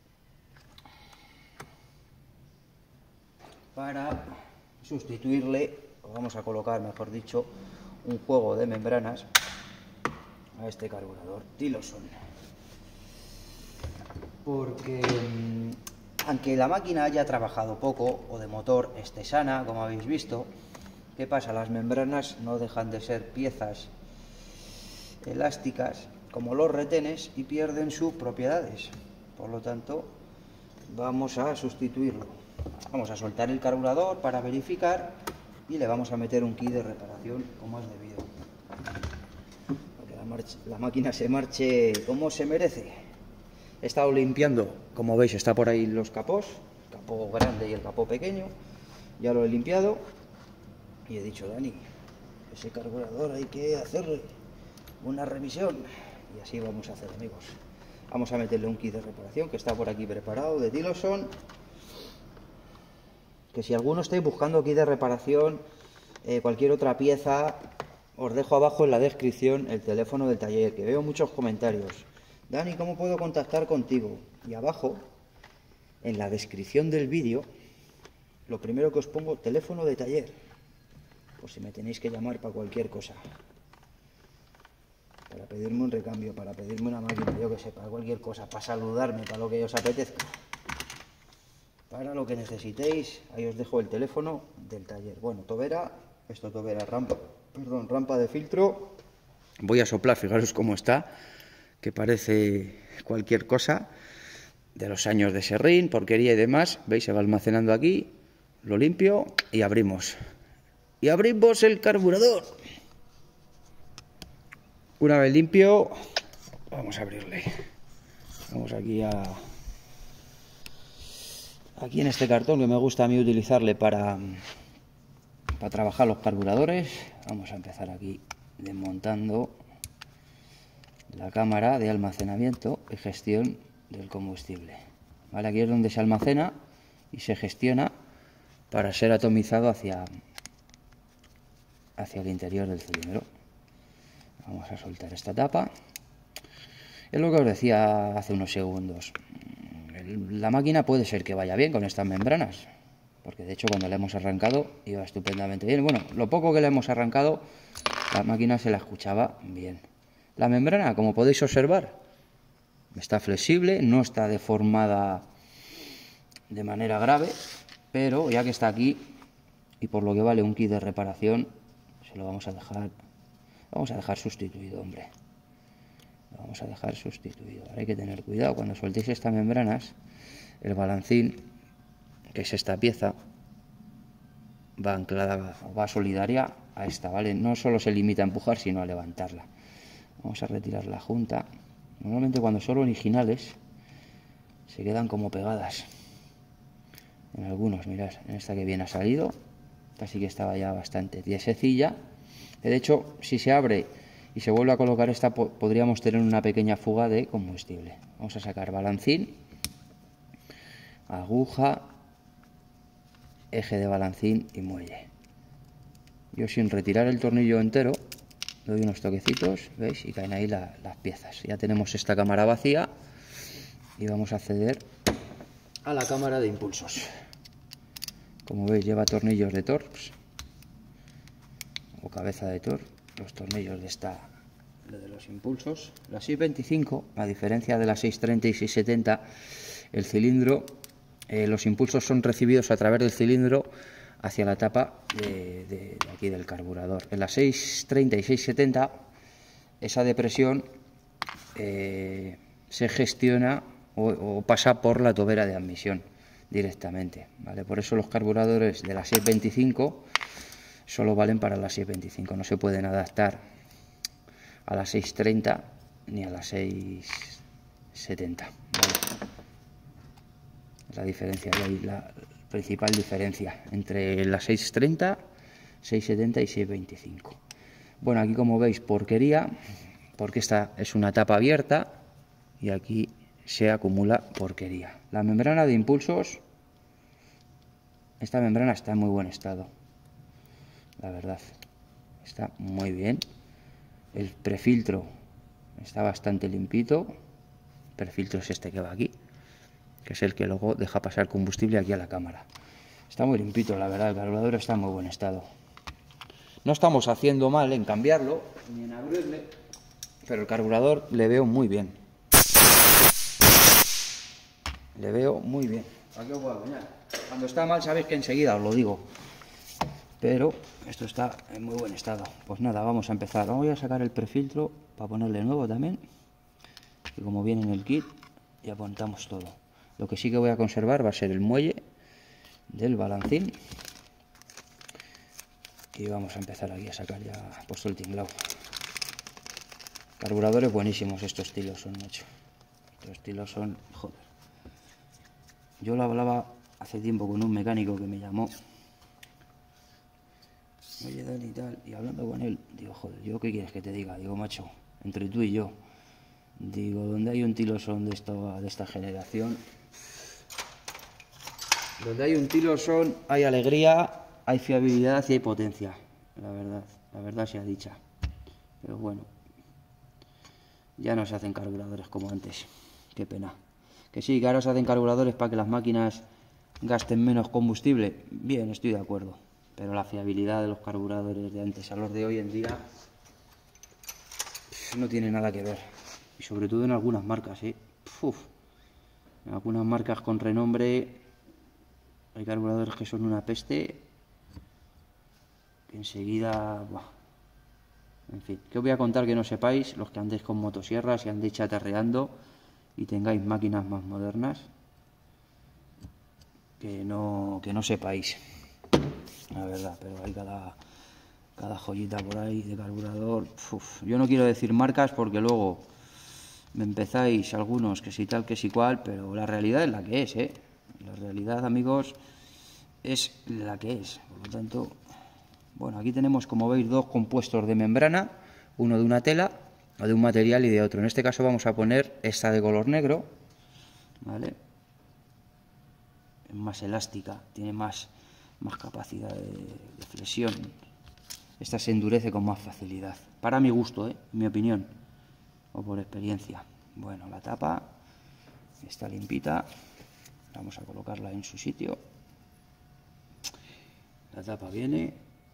para sustituirle, o vamos a colocar, mejor dicho, un juego de membranas a este carburador Tillotson. Porque aunque la máquina haya trabajado poco o de motor esté sana, como habéis visto, ¿qué pasa? Las membranas no dejan de ser piezas elásticas como los retenes y pierden sus propiedades. Por lo tanto, vamos a sustituirlo. Vamos a soltar el carburador para verificar y le vamos a meter un kit de reparación como es debido, para que la máquina se marche como se merece. He estado limpiando, como veis está por ahí los capós, el capó grande y el capó pequeño. Ya lo he limpiado y he dicho, Dani, ese carburador hay que hacerle una revisión. Y así vamos a hacer, amigos. Vamos a meterle un kit de reparación que está por aquí preparado, de Tillotson. Que si alguno estáis buscando kit de reparación, cualquier otra pieza, os dejo abajo en la descripción el teléfono del taller, que veo muchos comentarios. Dani, ¿cómo puedo contactar contigo? Y abajo, en la descripción del vídeo, lo primero que os pongo, teléfono de taller. Por si me tenéis que llamar para cualquier cosa. Para pedirme un recambio, para pedirme una máquina, yo que sé, para cualquier cosa, para saludarme, para lo que os apetezca. Para lo que necesitéis, ahí os dejo el teléfono del taller. Bueno, tobera, esto tobera rampa de filtro. Voy a soplar, fijaros cómo está, que parece cualquier cosa de los años de serrín, porquería y demás. Veis, se va almacenando aquí, lo limpio y abrimos. Y abrimos el carburador. Una vez limpio, vamos a abrirle. Vamos aquí en este cartón que me gusta a mí utilizarle para trabajar los carburadores. Vamos a empezar aquí desmontando la cámara de almacenamiento y gestión del combustible. ¿Vale? Aquí es donde se almacena y se gestiona para ser atomizado hacia el interior del cilindro. Vamos a soltar esta tapa. Es lo que os decía hace unos segundos. La máquina puede ser que vaya bien con estas membranas, porque de hecho cuando la hemos arrancado iba estupendamente bien. Bueno, lo poco que la hemos arrancado, la máquina se la escuchaba bien. La membrana, como podéis observar, está flexible, no está deformada de manera grave, pero ya que está aquí y por lo que vale un kit de reparación, se lo vamos a dejar sustituido, hombre. Lo vamos a dejar sustituido. Ahora hay que tener cuidado cuando soltéis estas membranas. El balancín, que es esta pieza, va anclada, va solidaria a esta, ¿vale? No solo se limita a empujar, sino a levantarla. Vamos a retirar la junta. Normalmente cuando son originales se quedan como pegadas. En algunos, mirad, en esta que bien ha salido, esta sí que estaba ya bastante tiesecilla. De hecho, si se abre y se vuelve a colocar esta, podríamos tener una pequeña fuga de combustible. Vamos a sacar balancín, aguja, eje de balancín y muelle. Yo, sin retirar el tornillo entero, doy unos toquecitos, ¿veis? Y caen ahí las piezas. Ya tenemos esta cámara vacía y vamos a acceder a la cámara de impulsos. Como veis, lleva tornillos de Torx o cabeza de Torx, los tornillos de los impulsos. La 625, a diferencia de la 630 y 670, el cilindro, los impulsos son recibidos a través del cilindro hacia la tapa de aquí del carburador. En la 630 y 670, esa depresión se gestiona o pasa por la tobera de admisión directamente, ¿vale? Por eso los carburadores de la 625 solo valen para la 625, no se pueden adaptar a la 630 ni a la 670, ¿vale? La diferencia, la principal diferencia entre la 630, 670 y 625. Bueno, aquí como veis, porquería, porque esta es una tapa abierta y aquí se acumula porquería. La membrana de impulsos, esta membrana está en muy buen estado, la verdad, está muy bien. El prefiltro está bastante limpito. El prefiltro es este que va aquí, que es el que luego deja pasar combustible aquí a la cámara. Está muy limpito, la verdad, el carburador está en muy buen estado. No estamos haciendo mal en cambiarlo, ni en abrirle, pero el carburador le veo muy bien. Le veo muy bien. ¿A qué os voy a engañar? Cuando está mal sabéis que enseguida os lo digo. Pero esto está en muy buen estado. Pues nada, vamos a empezar. Vamos a sacar el prefiltro para ponerle nuevo también. Y como viene en el kit, ya apuntamos todo. Lo que sí que voy a conservar va a ser el muelle del balancín. Y vamos a empezar aquí a sacar ya puesto el tinglado. Carburadores buenísimos estos tilos son, macho. Estos tilos son, joder. Yo lo hablaba hace tiempo con un mecánico que me llamó. Oye, Dani y tal, y hablando con él, digo, joder, ¿yo qué quieres que te diga? Digo, macho, entre tú y yo, digo, donde hay un tilosón de esta generación, donde hay un tilosón, hay alegría, hay fiabilidad y hay potencia, la verdad sea dicha. Pero bueno, ya no se hacen carburadores como antes, qué pena. Que sí, que ahora se hacen carburadores para que las máquinas gasten menos combustible, bien, estoy de acuerdo. Pero la fiabilidad de los carburadores de antes a los de hoy en día no tiene nada que ver. Y sobre todo en algunas marcas, ¿eh? En algunas marcas con renombre hay carburadores que son una peste que enseguida... Buah. En fin, ¿qué os voy a contar que no sepáis? Los que andéis con motosierras y andéis chatarreando y tengáis máquinas más modernas, que no sepáis. La verdad, pero hay cada joyita por ahí de carburador. Yo no quiero decir marcas porque luego me empezáis algunos que si tal, que si cual, pero la realidad es la que es, ¿eh? La realidad, amigos, es la que es. Por lo tanto, bueno, aquí tenemos, como veis, dos compuestos de membrana, uno de una tela, o de un material y de otro. En este caso vamos a poner esta de color negro, ¿vale? Es más elástica, tiene más capacidad de flexión. Esta se endurece con más facilidad. Para mi gusto, en mi opinión, o por experiencia. Bueno, la tapa está limpita. Vamos a colocarla en su sitio. La tapa viene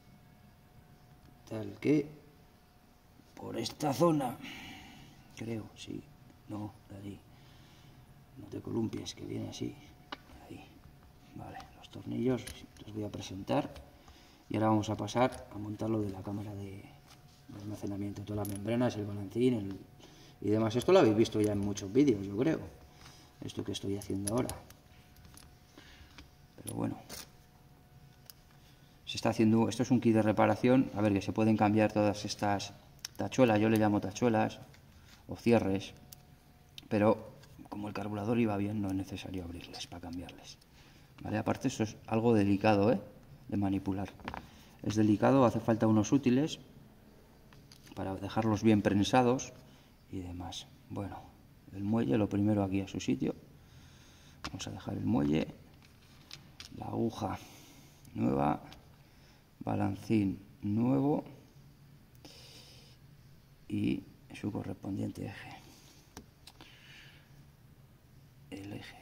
tal que por esta zona, creo, sí, no, de ahí. No te columpies, que viene así. Ahí. Vale, los tornillos los voy a presentar y ahora vamos a pasar a montarlo de la cámara de almacenamiento. Todas las membranas, el balancín y demás. Esto lo habéis visto ya en muchos vídeos, yo creo. Esto que estoy haciendo ahora. Pero bueno. Se está haciendo, esto es un kit de reparación. A ver, que se pueden cambiar todas estas tachuelas, yo le llamo tachuelas o cierres, pero como el carburador iba bien no es necesario abrirles para cambiarles, ¿vale? Aparte eso es algo delicado, de manipular, es delicado, hace falta unos útiles para dejarlos bien prensados y demás. Bueno, el muelle, lo primero aquí a su sitio, vamos a dejar el muelle, la aguja nueva, balancín nuevo y su correspondiente eje. El eje.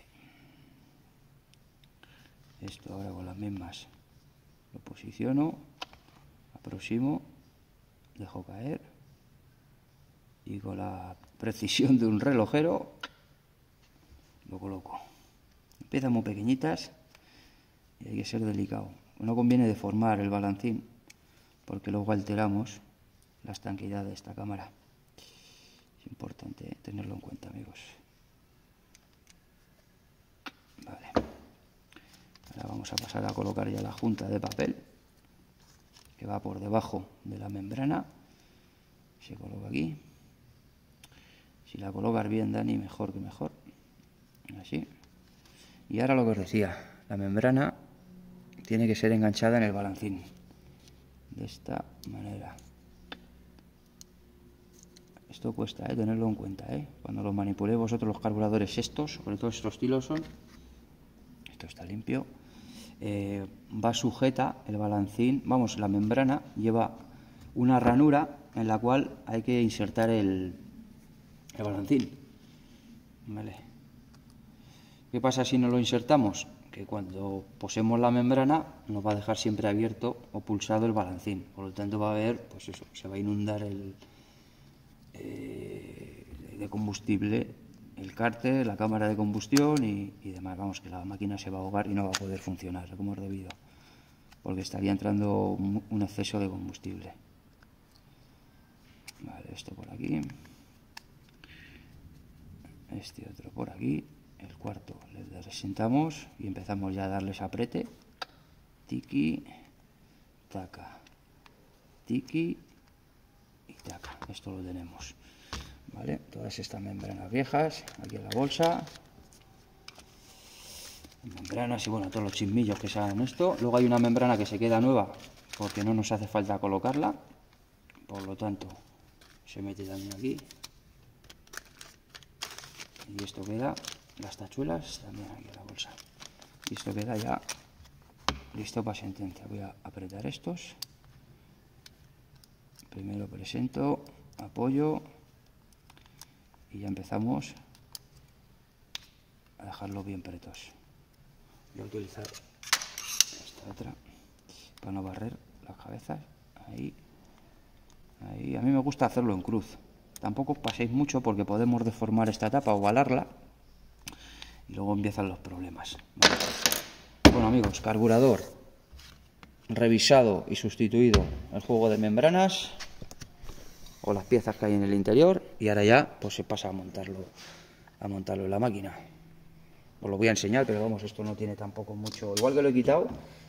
Esto ahora con las mismas lo posiciono, aproximo, dejo caer y con la precisión de un relojero lo coloco. Piezas muy pequeñitas y hay que ser delicado. No conviene deformar el balancín porque luego alteramos la estanqueidad de esta cámara. Es importante tenerlo en cuenta, amigos. Vale. Ahora vamos a pasar a colocar ya la junta de papel que va por debajo de la membrana. Se coloca aquí. Si la colocas bien, Dani, mejor que mejor. Así. Y ahora lo que os decía, la membrana tiene que ser enganchada en el balancín. De esta manera. Esto cuesta, tenerlo en cuenta, Cuando lo manipuléis vosotros los carburadores estos, sobre todo estos Tillotson, esto está limpio, va sujeta el balancín, vamos, la membrana lleva una ranura en la cual hay que insertar el balancín, ¿vale? ¿Qué pasa si no lo insertamos? Que cuando posemos la membrana nos va a dejar siempre abierto o pulsado el balancín, por lo tanto va a haber, pues eso, se va a inundar de combustible el cárter, la cámara de combustión y demás. Vamos, que la máquina se va a ahogar y no va a poder funcionar como es debido, porque estaría entrando un exceso de combustible. Vale, esto por aquí, este otro por aquí, el cuarto le resentamos y empezamos ya a darles aprete, tiki, taca, tiki y taca. Esto lo tenemos, ¿vale? Todas estas membranas viejas aquí en la bolsa, membranas y bueno, todos los chismillos que salen esto. Luego hay una membrana que se queda nueva porque no nos hace falta colocarla, por lo tanto se mete también aquí y esto queda, las tachuelas también aquí en la bolsa, y esto queda ya listo para sentencia. Voy a apretar estos, primero presento, apoyo y ya empezamos a dejarlo bien pretos. Voy a utilizar esta otra para no barrer las cabezas. Ahí, ahí. A mí me gusta hacerlo en cruz. Tampoco os paséis mucho porque podemos deformar esta tapa o balarla y luego empiezan los problemas. Vale. Bueno, amigos, carburador revisado y sustituido el juego de membranas o las piezas que hay en el interior, y ahora ya pues se pasa a montarlo en la máquina. Os lo voy a enseñar, pero vamos, esto no tiene tampoco mucho, igual que lo he quitado,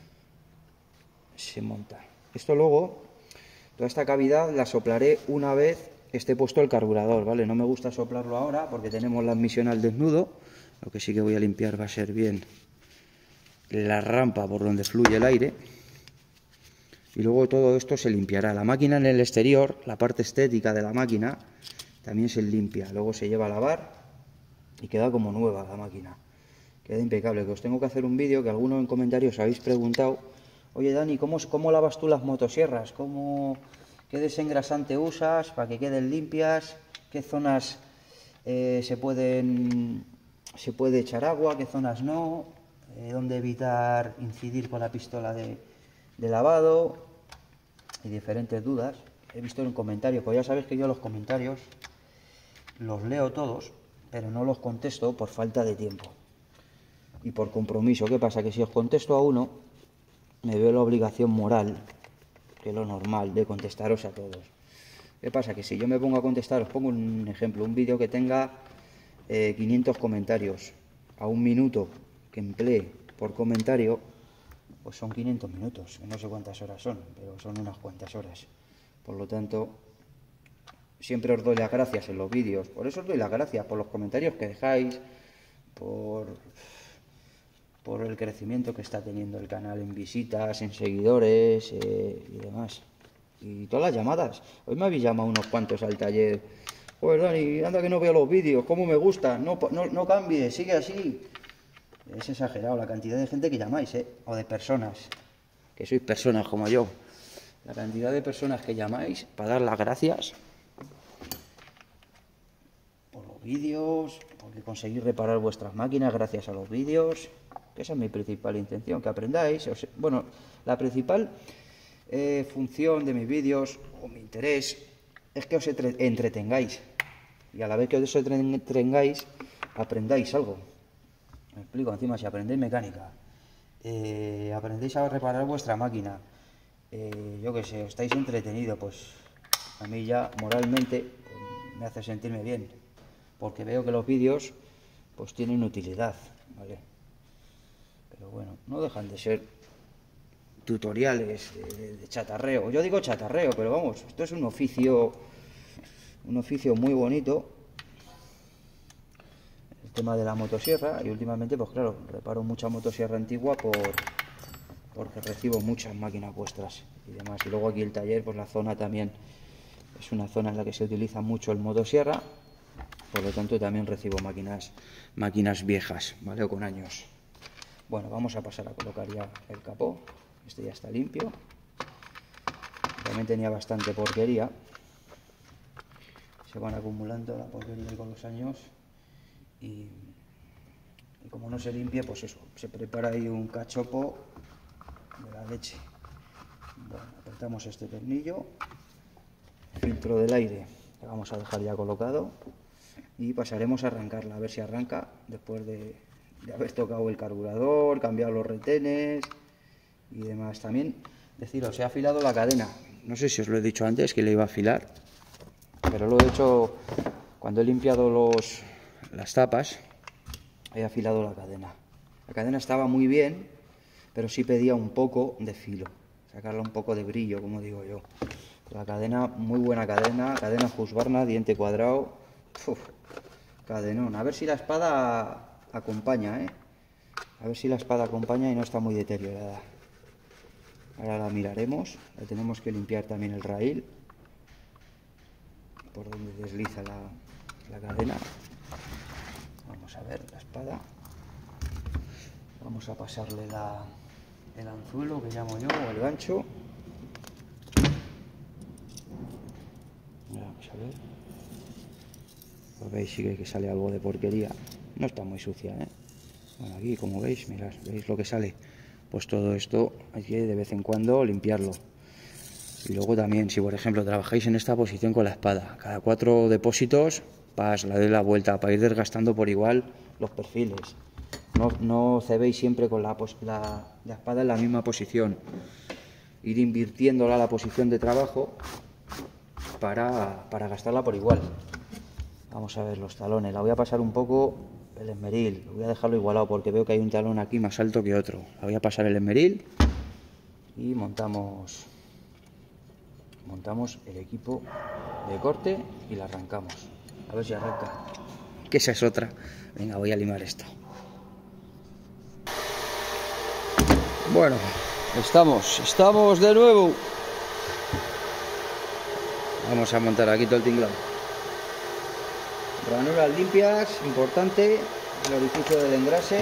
se monta. Esto luego, toda esta cavidad la soplaré una vez esté puesto el carburador, ¿vale? No me gusta soplarlo ahora porque tenemos la admisión al desnudo. Lo que sí que voy a limpiar va a ser bien la rampa por donde fluye el aire. Y luego todo esto se limpiará. La máquina en el exterior, la parte estética de la máquina, también se limpia. Luego se lleva a lavar y queda como nueva la máquina. Queda impecable. Que os tengo que hacer un vídeo que algunos en comentarios habéis preguntado: oye Dani, ¿cómo lavas tú las motosierras? ¿Qué desengrasante usas para que queden limpias? ¿Qué zonas se puede echar agua? ¿Qué zonas no? ¿Dónde evitar incidir con la pistola de lavado? Y diferentes dudas. He visto en comentarios, pues ya sabéis que yo los comentarios los leo todos, pero no los contesto por falta de tiempo y por compromiso. ¿Qué pasa? Que si os contesto a uno, me veo la obligación moral, que es lo normal, de contestaros a todos. ¿Qué pasa? Que si yo me pongo a contestar, os pongo un ejemplo, un vídeo que tenga 500 comentarios a un minuto que emplee por comentario, pues son 500 minutos, no sé cuántas horas son, pero son unas cuantas horas. Por lo tanto, siempre os doy las gracias en los vídeos. Por eso os doy las gracias, por los comentarios que dejáis, por el crecimiento que está teniendo el canal en visitas, en seguidores y demás. Y todas las llamadas. Hoy me habéis llamado unos cuantos al taller. Pues Dani, anda que no veo los vídeos, cómo me gusta, no cambie, sigue así. Es exagerado la cantidad de gente que llamáis, o de personas, que sois personas como yo. La cantidad de personas que llamáis para dar las gracias por los vídeos, porque conseguís reparar vuestras máquinas gracias a los vídeos, que esa es mi principal intención, que aprendáis. Bueno, la principal función de mis vídeos, o mi interés, es que os entretengáis, y a la vez que os entretengáis, aprendáis algo. Me explico, encima si aprendéis mecánica, aprendéis a reparar vuestra máquina, yo que sé, os estáis entretenidos, pues a mí ya moralmente pues, me hace sentirme bien, porque veo que los vídeos pues tienen utilidad, ¿vale? Pero bueno, no dejan de ser tutoriales de chatarreo. Yo digo chatarreo, pero vamos, esto es un oficio muy bonito, el tema de la motosierra. Y últimamente, pues claro, reparo mucha motosierra antigua porque recibo muchas máquinas vuestras y demás. Y luego aquí el taller, pues la zona también es una zona en la que se utiliza mucho el motosierra, por lo tanto también recibo máquinas viejas, ¿vale? O con años. Bueno, vamos a pasar a colocar ya el capó. Este ya está limpio. También tenía bastante porquería. Se van acumulando la porquería con los años y como no se limpie, pues eso, se prepara ahí un cachopo de la leche. Bueno, apretamos este tornillo, filtro del aire, que vamos a dejar ya colocado, y pasaremos a arrancarla, a ver si arranca después de haber tocado el carburador, cambiado los retenes y demás. También deciros, he afilado la cadena. No sé si os lo he dicho antes que le iba a afilar, pero lo he hecho cuando he limpiado las tapas. He afilado la cadena. La cadena estaba muy bien, pero sí pedía un poco de filo, sacarle un poco de brillo, como digo yo. La cadena, muy buena cadena Husqvarna, diente cuadrado. Uf, cadenón. A ver si la espada acompaña, A ver si la espada acompaña y no está muy deteriorada. Ahora la miraremos. Le tenemos que limpiar también el raíl, por donde desliza la cadena. Vamos a ver la espada. Vamos a pasarle el anzuelo, que llamo yo, o el gancho. Vamos a ver. Pues veis, sí que sale algo de porquería. No está muy sucia, Bueno, aquí como veis, mirad, ¿veis lo que sale? Pues todo esto hay que de vez en cuando limpiarlo. Y luego también, si por ejemplo trabajáis en esta posición con la espada, cada 4 depósitos, la doy la vuelta para ir desgastando por igual los perfiles. No cebéis siempre con la espada en la misma posición. Ir invirtiéndola a la posición de trabajo para gastarla por igual. Vamos a ver los talones. La voy a pasar un poco el esmeril. Voy a dejarlo igualado porque veo que hay un talón aquí más alto que otro. La voy a pasar el esmeril y montamos el equipo de corte y la arrancamos. A ver si arranca. Que esa es otra. Venga, voy a limar esto. Bueno, estamos de nuevo. Vamos a montar aquí todo el tinglado. Ranuras limpias, importante, el orificio del engrase.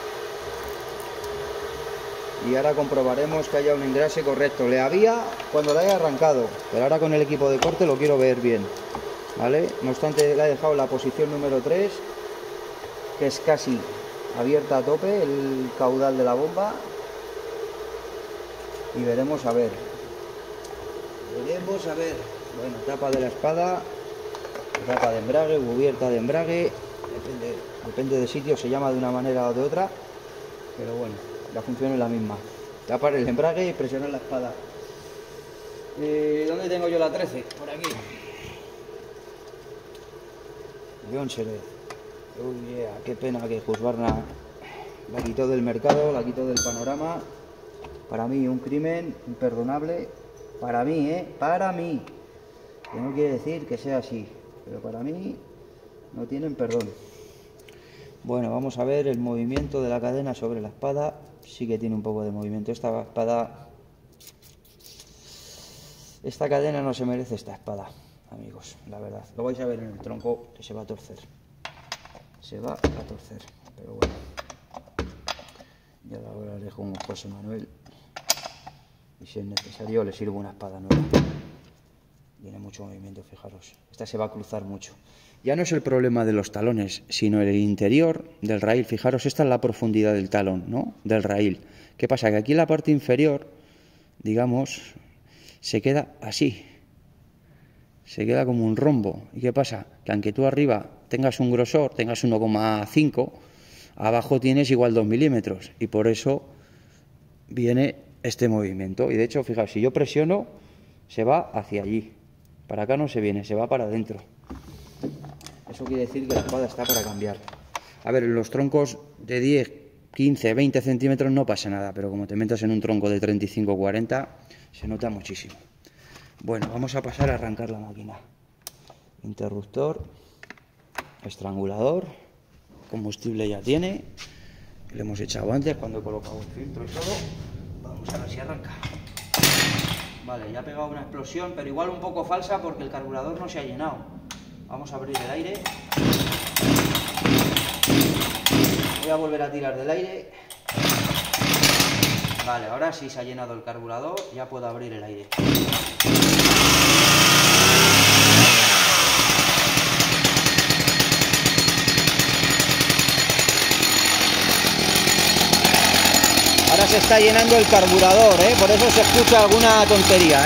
Y ahora comprobaremos que haya un engrase correcto. Le había cuando la haya arrancado, pero ahora con el equipo de corte lo quiero ver bien, ¿vale? No obstante, le he dejado la posición número 3, que es casi abierta a tope, el caudal de la bomba. Y veremos a ver. Bueno, tapa de la espada, tapa de embrague, cubierta de embrague, depende del sitio, se llama de una manera o de otra, pero bueno, la función es la misma. Tapar el embrague y presionar la espada. ¿Dónde tengo yo la 13? Por aquí. León se ve. Oh yeah, qué pena que Husqvarna la quitó del mercado, la quitó del panorama. Para mí un crimen imperdonable. Para mí, para mí. Que no quiere decir que sea así, pero para mí no tienen perdón. Bueno, vamos a ver el movimiento de la cadena sobre la espada. Sí que tiene un poco de movimiento. Esta cadena no se merece esta espada, amigos, la verdad. Lo vais a ver en el tronco que se va a torcer. Se va a torcer, pero bueno. Ya ahora le dejo un José Manuel. Y si es necesario le sirvo una espada nueva. Tiene mucho movimiento, fijaros. Esta se va a cruzar mucho. Ya no es el problema de los talones, sino el interior del raíl. Fijaros, esta es la profundidad del talón, ¿no? Del raíl. ¿Qué pasa? Que aquí la parte inferior, digamos, se queda así. Se queda como un rombo. ¿Y qué pasa? Que aunque tú arriba tengas un grosor, tengas 1,5, abajo tienes igual 2 milímetros. Y por eso viene este movimiento. Y de hecho, fijaos, si yo presiono, se va hacia allí. Para acá no se viene, se va para adentro. Eso quiere decir que la espada está para cambiar. A ver, en los troncos de 10, 15, 20 centímetros no pasa nada, pero como te metas en un tronco de 35, 40, se nota muchísimo. Bueno, vamos a pasar a arrancar la máquina. Interruptor, estrangulador, combustible ya tiene. Lo hemos echado antes cuando he colocado el filtro y todo. Vamos a ver si arranca. Vale, ya ha pegado una explosión, pero igual un poco falsa porque el carburador no se ha llenado. Vamos a abrir el aire. Voy a volver a tirar del aire. Vale, ahora sí se ha llenado el carburador, ya puedo abrir el aire. Ahora se está llenando el carburador, por eso se escucha alguna tontería,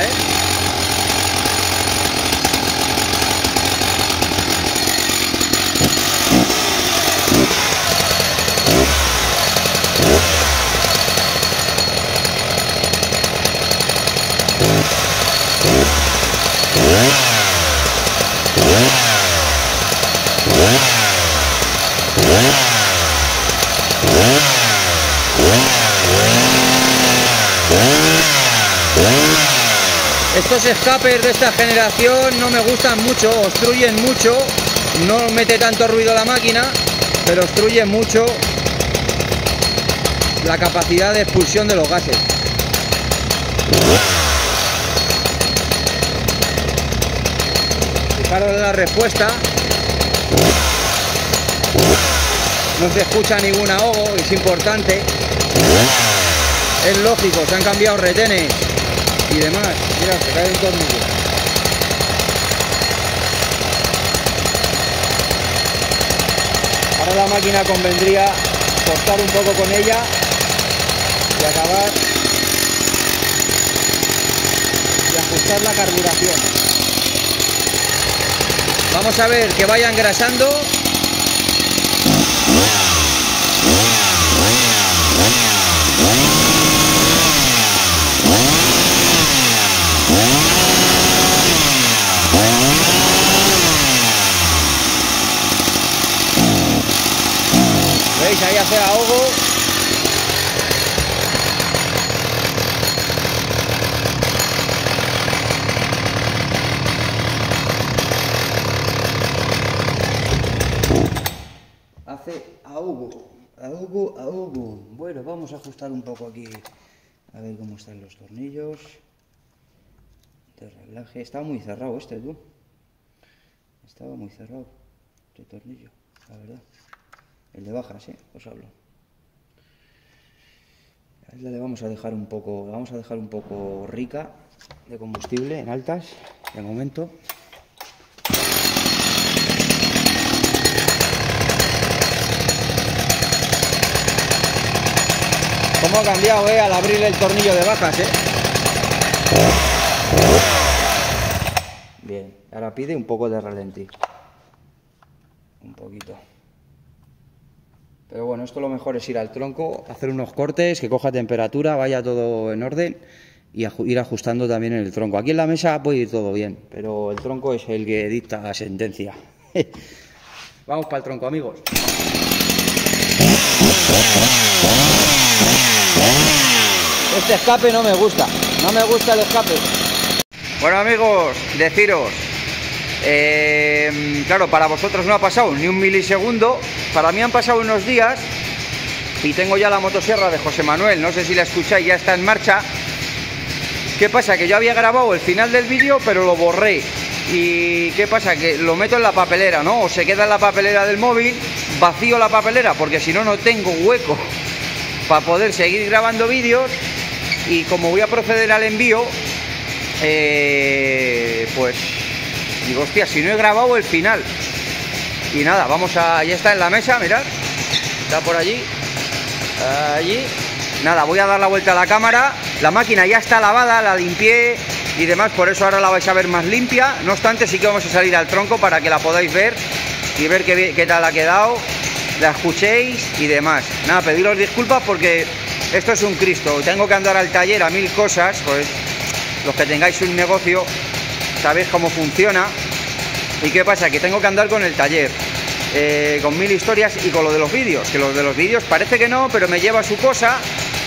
Estos escapes de esta generación no me gustan mucho, obstruyen mucho, no mete tanto ruido a la máquina, pero obstruyen mucho la capacidad de expulsión de los gases. Fijaros la respuesta, no se escucha ningún ahogo, es importante, es lógico, se han cambiado retenes y demás. Mira, se cae un tornillo. Ahora la máquina convendría cortar un poco con ella y acabar y ajustar la carburación. Vamos a ver que vaya engrasando. ¿Veis? Ahí hace ahogo. Hace ahogo. Bueno, vamos a ajustar un poco aquí. A ver cómo están los tornillos. De reglaje. Estaba muy cerrado este, tú. Estaba muy cerrado este tornillo, la verdad. El de bajas, os hablo. A esta le vamos a dejar un poco rica de combustible en altas, de momento. ¿Cómo ha cambiado, al abrirle el tornillo de bajas, Bien, ahora pide un poco de ralentí. Un poquito. Pero bueno, esto lo mejor es ir al tronco, hacer unos cortes, que coja temperatura, vaya todo en orden y ir ajustando también en el tronco. Aquí en la mesa puede ir todo bien, pero el tronco es el que dicta la sentencia. Vamos para el tronco, amigos. Este escape no me gusta el escape. Bueno, amigos, deciros, Claro, para vosotros no ha pasado ni un milisegundo, para mí han pasado unos días y tengo ya la motosierra de José Manuel, no sé si la escucháis, ya está en marcha. ¿Qué pasa? Que yo había grabado el final del vídeo, pero lo borré. ¿Y qué pasa? Que lo meto en la papelera, ¿no? O se queda en la papelera del móvil, vacío la papelera, porque si no, no tengo hueco para poder seguir grabando vídeos. Y como voy a proceder al envío, pues digo, hostia, si no he grabado el final. Y nada, vamos a... Ya está en la mesa, mirad. Está por allí. Allí. Nada, voy a dar la vuelta a la cámara. La máquina ya está lavada, la limpié y demás, por eso ahora la vais a ver más limpia. No obstante, sí que vamos a salir al tronco para que la podáis ver y ver qué tal ha quedado, la escuchéis y demás. Nada, pediros disculpas porque esto es un Cristo. Tengo que andar al taller a 1000 cosas, pues los que tengáis un negocio sabéis cómo funciona. ¿Y qué pasa? Que tengo que andar con el taller, con 1000 historias y con lo de los vídeos, que los de los vídeos parece que no, pero me lleva su cosa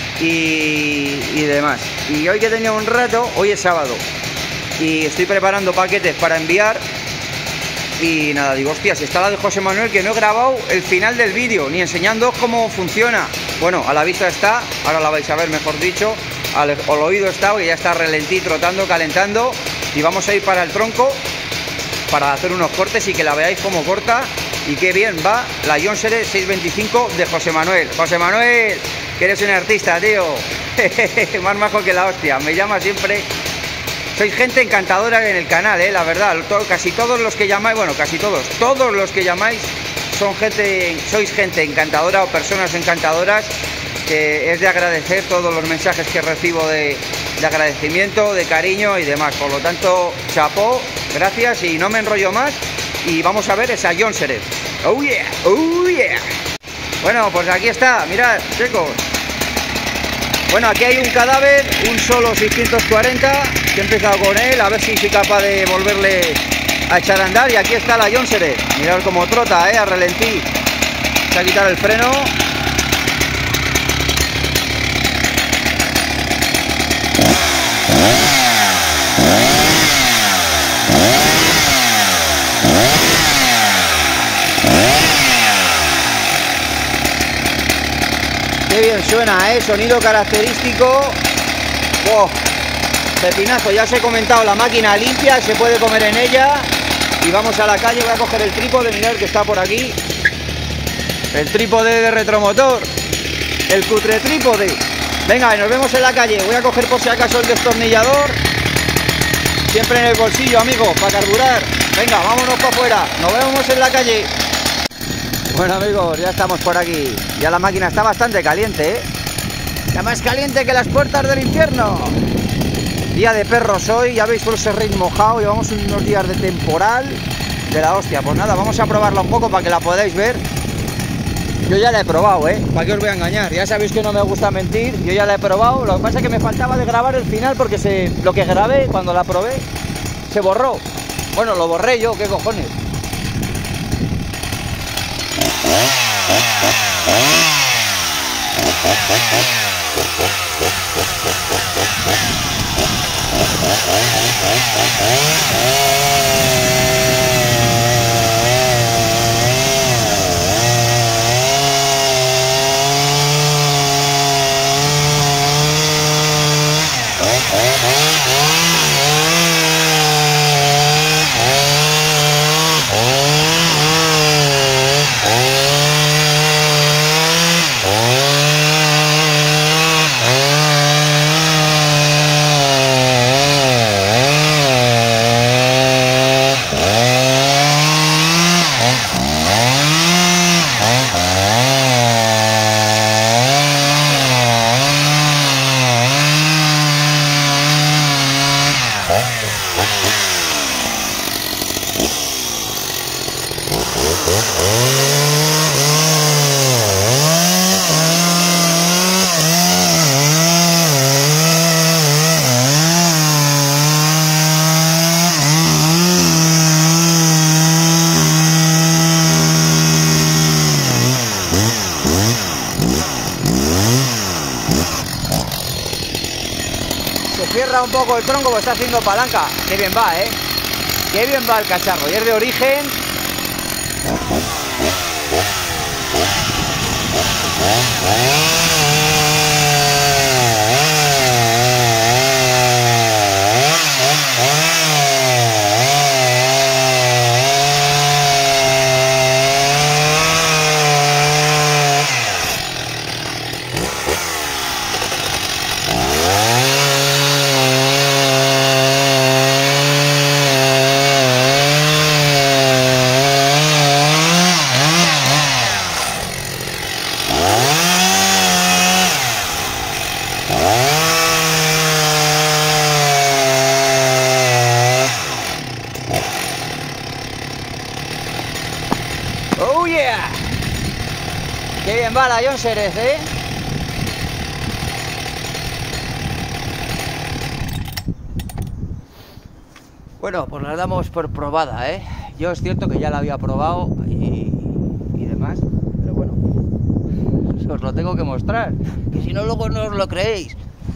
y demás. Y hoy que tenía un rato, hoy es sábado y estoy preparando paquetes para enviar y nada, digo, hostias, está la de José Manuel, que no he grabado el final del vídeo ni enseñándoos cómo funciona. Bueno, a la vista está, ahora la vais a ver, mejor dicho, al oído está, que ya está relentí, trotando, calentando, y vamos a ir para el tronco para hacer unos cortes y que la veáis cómo corta. Y qué bien va la Jonsered 625 de José Manuel. José Manuel, que eres un artista, tío. Más majo que la hostia. Me llama siempre. Sois gente encantadora en el canal, la verdad. Casi todos los que llamáis, bueno, casi todos los que llamáis sois gente encantadora o personas encantadoras, que es de agradecer todos los mensajes que recibo de agradecimiento, de cariño y demás. Por lo tanto, chapó, gracias y no me enrollo más. Y vamos a ver esa Jonsered. Oh yeah, oh yeah. Bueno, pues aquí está, mirad, chicos. Bueno, aquí hay un cadáver, un solo 640, que he empezado con él, a ver si soy capaz de volverle a echar a andar. Y aquí está la Jonsered, mirad cómo trota, a ralentí. Voy a quitar el freno. Qué bien suena, sonido característico. ¡Oh! Pepinazo, ya os he comentado, la máquina limpia, se puede comer en ella. Y vamos a la calle, voy a coger el trípode, mirad que está por aquí. El trípode de retromotor, el cutre trípode. Venga, nos vemos en la calle. Voy a coger por si acaso el destornillador. Siempre en el bolsillo, amigos, para carburar. Venga, vámonos para afuera, nos vemos en la calle. Bueno, amigos, ya estamos por aquí. Ya la máquina está bastante caliente, Está más caliente que las puertas del infierno. Día de perros hoy, ya veis por ese ring mojado. Llevamos unos días de temporal de la hostia. Pues nada, vamos a probarla un poco para que la podáis ver. Yo ya la he probado, ¿Para qué os voy a engañar? Ya sabéis que no me gusta mentir. Yo ya la he probado. Lo que pasa es que me faltaba de grabar el final porque lo que grabé cuando la probé se borró. Bueno, lo borré yo, ¿qué cojones? Se cierra un poco el tronco, porque está haciendo palanca. Qué bien va, Qué bien va el cacharro, y es de origen. Oh yeah, qué bien va la John Series, ¿eh? Bueno, pues la damos por probada, ¿eh? Yo es cierto que ya la había probado y demás, pero bueno, os lo tengo que mostrar, que si no luego no os lo creéis.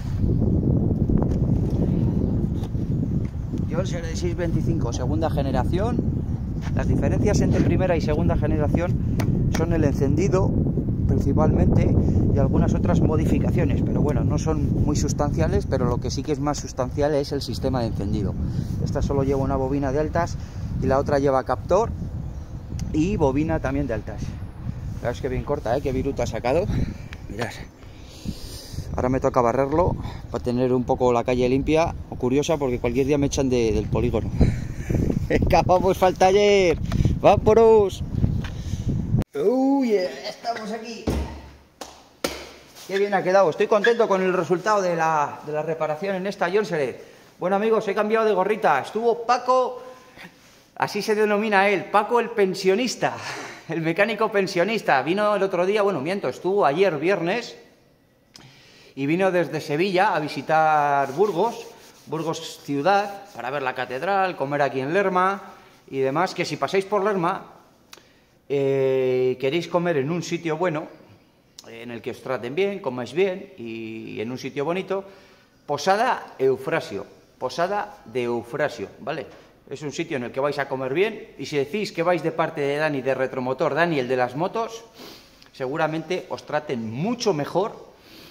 John Series 625, segunda generación. Las diferencias entre primera y segunda generación son el encendido principalmente y algunas otras modificaciones, pero bueno, no son muy sustanciales, pero lo que sí que es más sustancial es el sistema de encendido. Esta solo lleva una bobina de altas y la otra lleva captor y bobina también de altas. Veis que bien corta, ¿eh? Qué viruta ha sacado. Mirad. Ahora me toca barrerlo para tener un poco la calle limpia o curiosa, porque cualquier día me echan del polígono. Venga, vamos al taller. ¡Vámonos! ¡Uy! Yeah, estamos aquí. Qué bien ha quedado. Estoy contento con el resultado de la reparación en esta John Series. Bueno, amigos, he cambiado de gorrita. Estuvo Paco, así se denomina él, Paco el pensionista, el mecánico pensionista. Vino el otro día, bueno, miento, estuvo ayer viernes y vino desde Sevilla a visitar Burgos ciudad, para ver la catedral, comer aquí en Lerma y demás, que si pasáis por Lerma, queréis comer en un sitio bueno, en el que os traten bien, comáis bien y en un sitio bonito, Posada Eufrasio, Posada de Eufrasio, ¿vale? Es un sitio en el que vais a comer bien, y si decís que vais de parte de Dani de Retromotor, Dani el de las motos, seguramente os traten mucho mejor.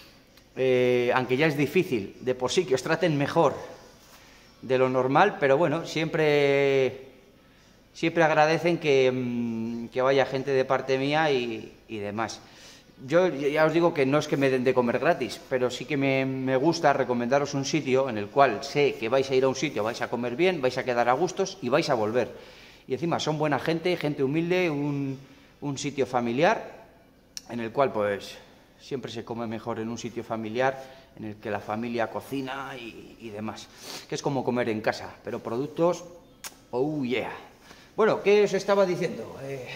Aunque ya es difícil de por sí que os traten mejor de lo normal, pero bueno, siempre agradecen que vaya gente de parte mía y demás. Yo ya os digo que no es que me den de comer gratis, pero sí que me gusta recomendaros un sitio en el cual sé que vais a ir a un sitio, vais a comer bien, vais a quedar a gustos y vais a volver. Y encima son buena gente, gente humilde, un sitio familiar en el cual pues siempre se come mejor en un sitio familiar en el que la familia cocina y demás. Que es como comer en casa, pero productos, oh yeah. Bueno, ¿qué os estaba diciendo?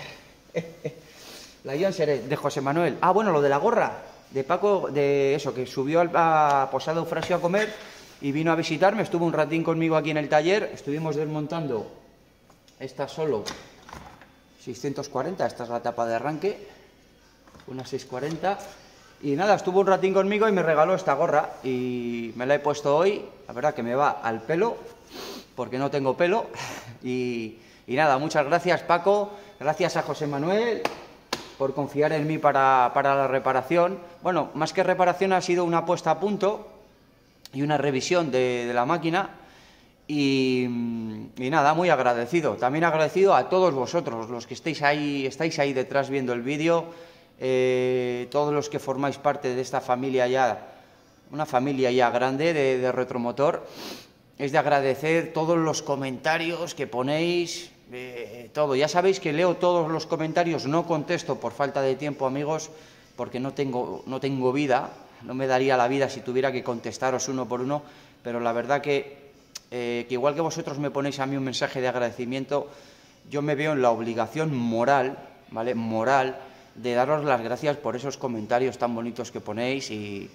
La John Series de José Manuel. Ah, bueno, lo de la gorra de Paco, de eso, que subió a Posada Eufrasio a comer y vino a visitarme. Estuvo un ratín conmigo aquí en el taller. Estuvimos desmontando esta solo 640, esta es la tapa de arranque, una 640. Y nada, estuvo un ratín conmigo y me regaló esta gorra y me la he puesto hoy. La verdad que me va al pelo, porque no tengo pelo. Y nada, muchas gracias Paco, gracias a José Manuel por confiar en mí para la reparación. Bueno, más que reparación ha sido una puesta a punto y una revisión de la máquina. Y nada, muy agradecido. También agradecido a todos vosotros, los que estáis ahí detrás viendo el vídeo. Todos los que formáis parte de esta familia ya, una familia ya grande de Retromotor, es de agradecer todos los comentarios que ponéis, todo. Ya sabéis que leo todos los comentarios, no contesto por falta de tiempo, amigos, porque no tengo vida, no me daría la vida si tuviera que contestaros uno por uno, pero la verdad que igual que vosotros me ponéis a mí un mensaje de agradecimiento, yo me veo en la obligación moral, ¿vale? Moral, de daros las gracias por esos comentarios tan bonitos que ponéis y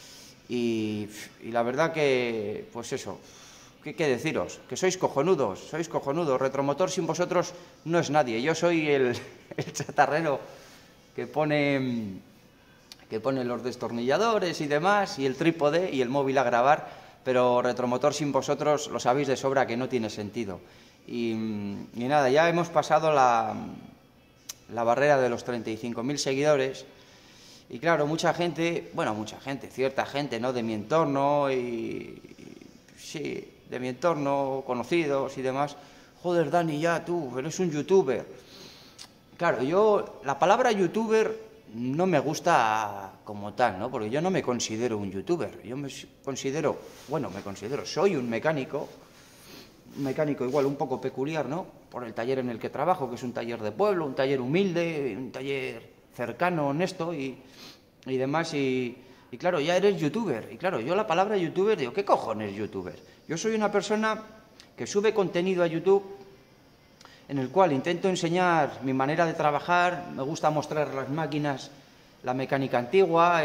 la verdad que, pues eso, ¿qué deciros? Que sois cojonudos, Retromotor sin vosotros no es nadie. Yo soy el chatarrero que pone los destornilladores y demás, y el trípode y el móvil a grabar, pero Retromotor sin vosotros lo sabéis de sobra que no tiene sentido. Y nada, ya hemos pasado la barrera de los 35.000 seguidores. Y claro, cierta gente, ¿no?, de mi entorno sí, de mi entorno, conocidos y demás. Joder, Dani, ya tú, eres un youtuber. Claro, la palabra youtuber no me gusta como tal, ¿no? Porque yo no me considero un youtuber. Yo soy un mecánico igual un poco peculiar, ¿no? Por el taller en el que trabajo, que es un taller de pueblo, un taller humilde, un taller cercano, honesto y demás. Y claro, ya eres youtuber. Y claro, yo la palabra youtuber digo, ¿qué cojones youtuber? Yo soy una persona que sube contenido a YouTube en el cual intento enseñar mi manera de trabajar, me gusta mostrar las máquinas, la mecánica antigua,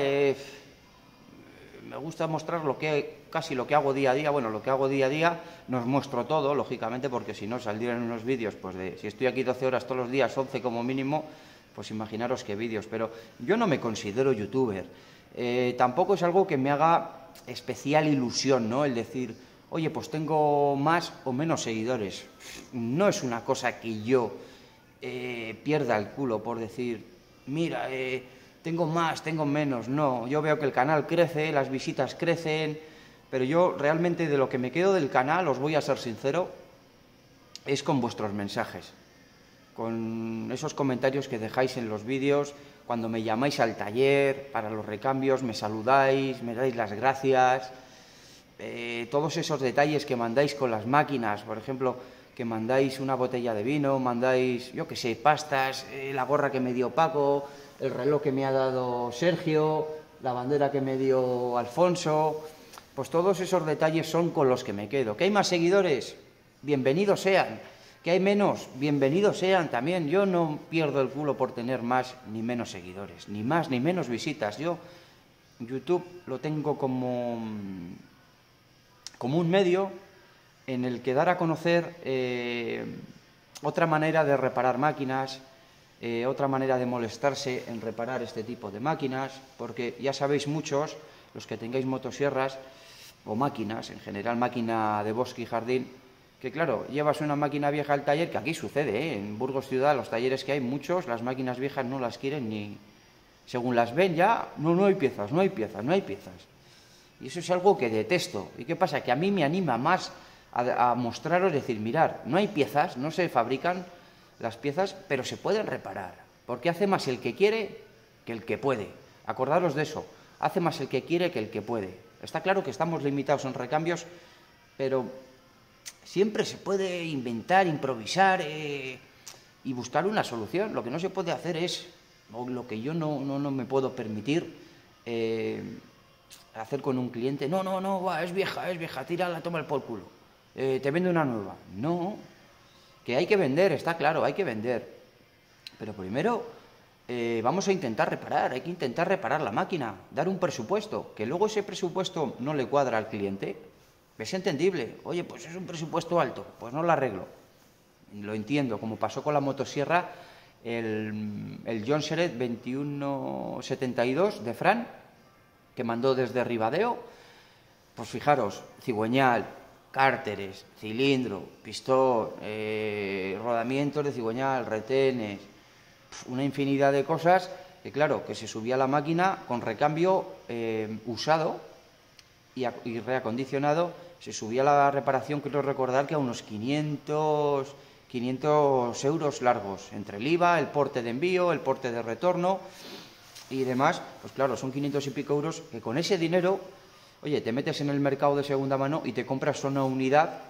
me gusta mostrar casi lo que hago día a día. Bueno, lo que hago día a día no os muestro todo, lógicamente, porque si no saldrían unos vídeos, pues si estoy aquí 12 horas todos los días, 11 como mínimo, pues imaginaros qué vídeos. Pero yo no me considero youtuber. Tampoco es algo que me haga especial ilusión, ¿no? El decir, oye, pues tengo más o menos seguidores. No es una cosa que yo pierda el culo por decir, mira, tengo más, tengo menos. No, yo veo que el canal crece, las visitas crecen, pero yo realmente de lo que me quedo del canal, os voy a ser sincero, es con vuestros mensajes, con esos comentarios que dejáis en los vídeos, cuando me llamáis al taller para los recambios, me saludáis, me dais las gracias, todos esos detalles que mandáis con las máquinas, por ejemplo, que mandáis una botella de vino, mandáis, yo qué sé, pastas, la gorra que me dio Paco, el reloj que me ha dado Sergio, la bandera que me dio Alfonso, pues todos esos detalles son con los que me quedo. ¿Que hay más seguidores? Bienvenidos sean. ¿Que hay menos? Bienvenidos sean también. Yo no pierdo el culo por tener más ni menos seguidores, ni más ni menos visitas. Yo YouTube lo tengo como un medio en el que dar a conocer otra manera de reparar máquinas, otra manera de molestarse en reparar este tipo de máquinas, porque ya sabéis muchos, los que tengáis motosierras o máquinas, en general máquina de bosque y jardín, que claro, llevas una máquina vieja al taller, que aquí sucede, en Burgos Ciudad, los talleres que hay muchos, las máquinas viejas no las quieren ni... Según las ven ya, no hay piezas. Y eso es algo que detesto. ¿Y qué pasa? Que a mí me anima más a mostraros, decir, mirad, no hay piezas, no se fabrican las piezas, pero se pueden reparar. Porque hace más el que quiere que el que puede. Acordaros de eso, hace más el que quiere que el que puede. Está claro que estamos limitados en recambios, pero siempre se puede inventar, improvisar y buscar una solución. Lo que no se puede hacer es, o lo que yo no me puedo permitir, hacer con un cliente, es vieja, tírala, toma el por culo, te vendo una nueva. No, que hay que vender, está claro, hay que vender. Pero primero vamos a intentar reparar, hay que intentar reparar la máquina, dar un presupuesto, que luego ese presupuesto no le cuadra al cliente, es entendible. Oye, pues es un presupuesto alto, pues no lo arreglo. Lo entiendo, como pasó con la motosierra, el John Seret 2172 de Fran, que mandó desde Ribadeo. Pues fijaros, cigüeñal, cárteres, cilindro, pistón, rodamientos de cigüeñal, retenes, una infinidad de cosas que claro, que se subía a la máquina con recambio usado y reacondicionado, se subía la reparación, quiero recordar que a unos 500 euros largos, entre el IVA, el porte de envío, el porte de retorno y demás. Pues claro, son 500 y pico euros que con ese dinero, oye, te metes en el mercado de segunda mano y te compras una unidad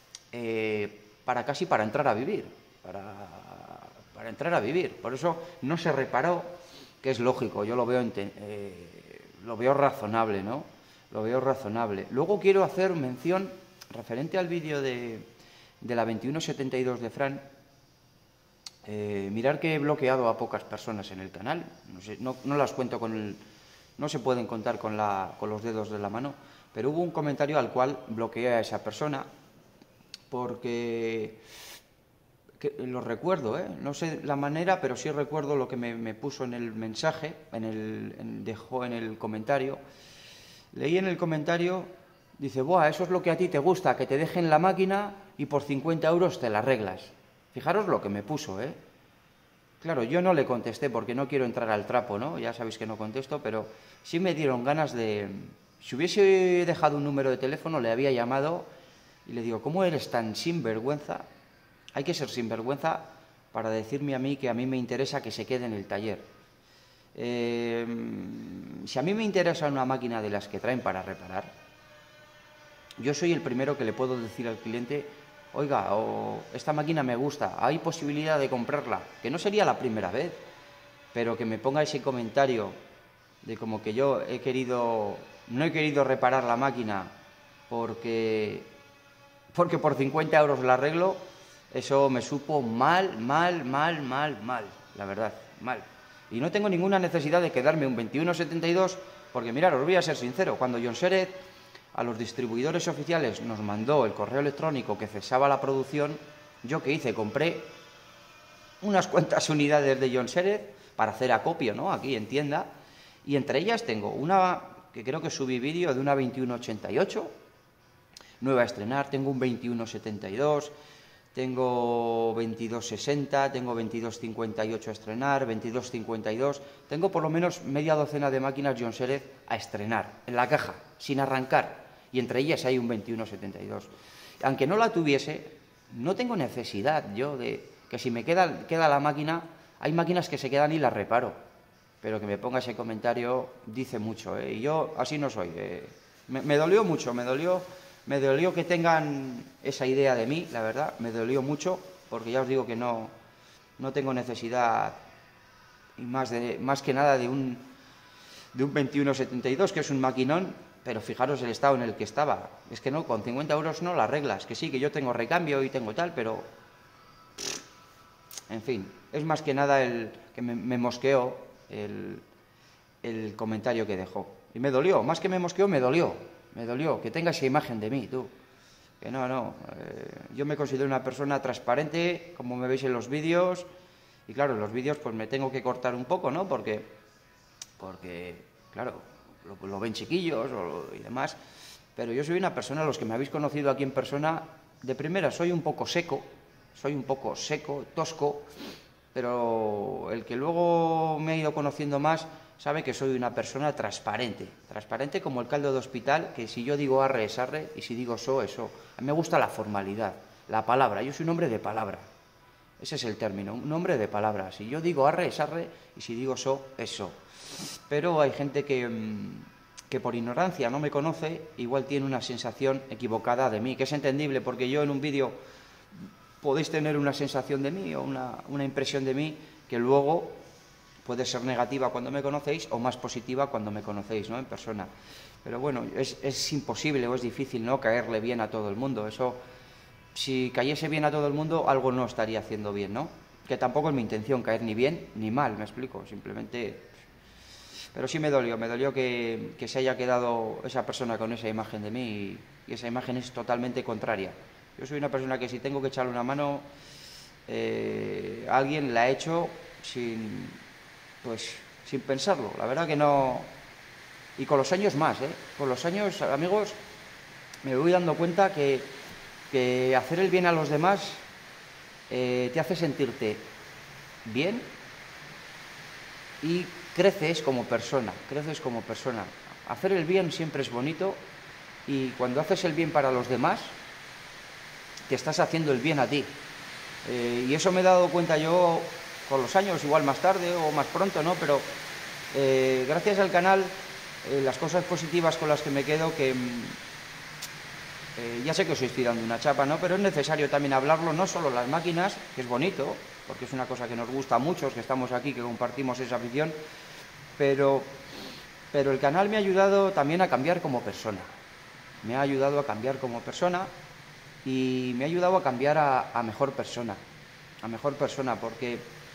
para entrar a vivir, para entrar a vivir. Por eso no se reparó, que es lógico, yo lo veo razonable, ¿no? Lo veo razonable. Luego quiero hacer mención referente al vídeo de la 2172 de Fran. Mirar que he bloqueado a pocas personas en el canal. No las cuento no se pueden contar con los dedos de la mano, pero hubo un comentario al cual bloqueé a esa persona porque lo recuerdo, no sé la manera, pero sí recuerdo lo que me puso en el mensaje, dejó en el comentario. Leí en el comentario, dice, buah, eso es lo que a ti te gusta, que te dejen la máquina y por 50 euros te la arreglas. Fijaros lo que me puso, ¿eh? Claro, yo no le contesté porque no quiero entrar al trapo, ¿no? Ya sabéis que no contesto, pero sí me dieron ganas de... Si hubiese dejado un número de teléfono, le había llamado y le digo, ¿cómo eres tan sinvergüenza? Hay que ser sinvergüenza para decirme a mí que a mí me interesa que se quede en el taller. Si a mí me interesa una máquina de las que traen para reparar, yo soy el primero que le puedo decir al cliente, oiga, esta máquina me gusta, hay posibilidad de comprarla, que no sería la primera vez, pero que me ponga ese comentario de como que yo no he querido reparar la máquina porque por 50 euros la arreglo, eso me supo mal, la verdad, mal. Y no tengo ninguna necesidad de quedarme un 2172, porque mirad, os voy a ser sincero, cuando Jonsered a los distribuidores oficiales nos mandó el correo electrónico que cesaba la producción, ¿yo qué hice? Compré unas cuantas unidades de Jonsered para hacer acopio, ¿no? Aquí en tienda, y entre ellas tengo una que creo que subí vídeo de una 2188, nueva a estrenar, tengo un 2172, tengo 2260, tengo 2258 a estrenar, 2252, tengo por lo menos media docena de máquinas Jonsered a estrenar, en la caja, sin arrancar, y entre ellas hay un 2172. Aunque no la tuviese, no tengo necesidad yo de que si me queda la máquina, hay máquinas que se quedan y las reparo, pero que me ponga ese comentario dice mucho, ¿eh? Y yo así no soy, me dolió mucho, me dolió que tengan esa idea de mí, la verdad, me dolió mucho, porque ya os digo que no tengo necesidad, y más que nada de un 2172, que es un maquinón, pero fijaros el estado en el que estaba. Es que no, con 50 euros no la arreglas, que sí, que yo tengo recambio y tengo tal, pero... En fin, es más que nada el que me mosqueó el comentario que dejó. Y me dolió, más que me mosqueó, me dolió que tenga esa imagen de mí, tú. Que no, yo me considero una persona transparente, como me veis en los vídeos, y claro, en los vídeos pues me tengo que cortar un poco, ¿no? Porque claro, lo ven chiquillos y demás, pero yo soy una persona, los que me habéis conocido aquí en persona, de primera soy un poco seco, tosco, pero el que luego me ha ido conociendo más sabe que soy una persona transparente como el caldo de hospital, que si yo digo arre es arre y si digo so es so. A mí me gusta la formalidad, la palabra, yo soy un hombre de palabra, ese es el término, un hombre de palabra. Si yo digo arre es arre y si digo so es so. Pero hay gente que por ignorancia no me conoce, igual tiene una sensación equivocada de mí, que es entendible, porque yo en un vídeo podéis tener una sensación de mí o una impresión de mí que luego puede ser negativa cuando me conocéis o más positiva cuando me conocéis, ¿no? En persona. Pero bueno, es imposible o es difícil, ¿no?, caerle bien a todo el mundo. Eso, si cayese bien a todo el mundo, algo no estaría haciendo bien, ¿no? Que tampoco es mi intención caer ni bien ni mal, me explico, simplemente... Pero sí me dolió que se haya quedado esa persona con esa imagen de mí y esa imagen es totalmente contraria. Yo soy una persona que si tengo que echarle una mano a alguien, la he hecho sin pensarlo. La verdad que no... Y con los años más, con los años, amigos, me voy dando cuenta que hacer el bien a los demás te hace sentirte bien y creces como persona. Hacer el bien siempre es bonito y cuando haces el bien para los demás, te estás haciendo el bien a ti. Y eso me he dado cuenta yo con los años, igual más tarde o más pronto, ¿no? Pero gracias al canal, las cosas positivas con las que me quedo, que ya sé que os estoy dando una chapa, ¿no? Pero es necesario también hablarlo, no solo las máquinas, que es bonito, porque es una cosa que nos gusta a muchos, que estamos aquí, que compartimos esa afición, pero el canal me ha ayudado también a cambiar como persona. Me ha ayudado a cambiar como persona y me ha ayudado a cambiar a mejor persona. Porque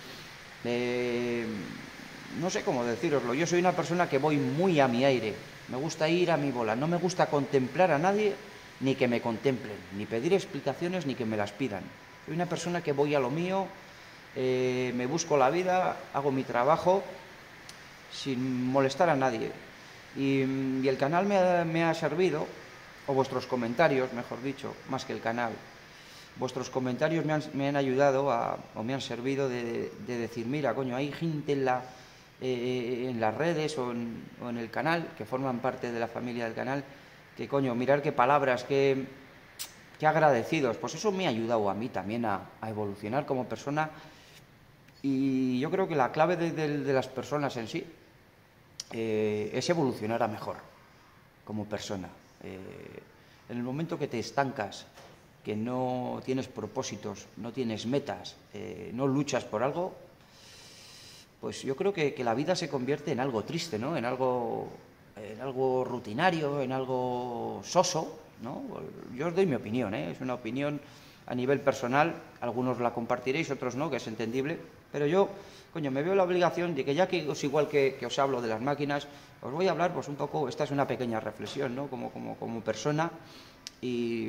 no sé cómo decíroslo, yo soy una persona que voy muy a mi aire, me gusta ir a mi bola, no me gusta contemplar a nadie ni que me contemplen, ni pedir explicaciones ni que me las pidan. Soy una persona que voy a lo mío, me busco la vida, hago mi trabajo sin molestar a nadie. Y el canal me ha servido, o vuestros comentarios, mejor dicho, más que el canal, vuestros comentarios me han ayudado o me han servido de decir, mira, coño, hay gente en las redes o en el canal, que forman parte de la familia del canal, que coño, mirar qué palabras, qué agradecidos. Pues eso me ha ayudado a mí también a evolucionar como persona. Y yo creo que la clave de las personas en sí es evolucionar a mejor como persona. En el momento que te estancas, que no tienes propósitos, no tienes metas, no luchas por algo, pues yo creo que la vida se convierte en algo triste, ¿no? En algo rutinario, en algo soso, ¿no? Yo os doy mi opinión, ¿eh? Es una opinión a nivel personal, algunos la compartiréis, otros no, que es entendible, pero yo, coño, me veo la obligación de que ya que es igual que os hablo de las máquinas, os voy a hablar pues un poco, esta es una pequeña reflexión, ¿no? Como persona y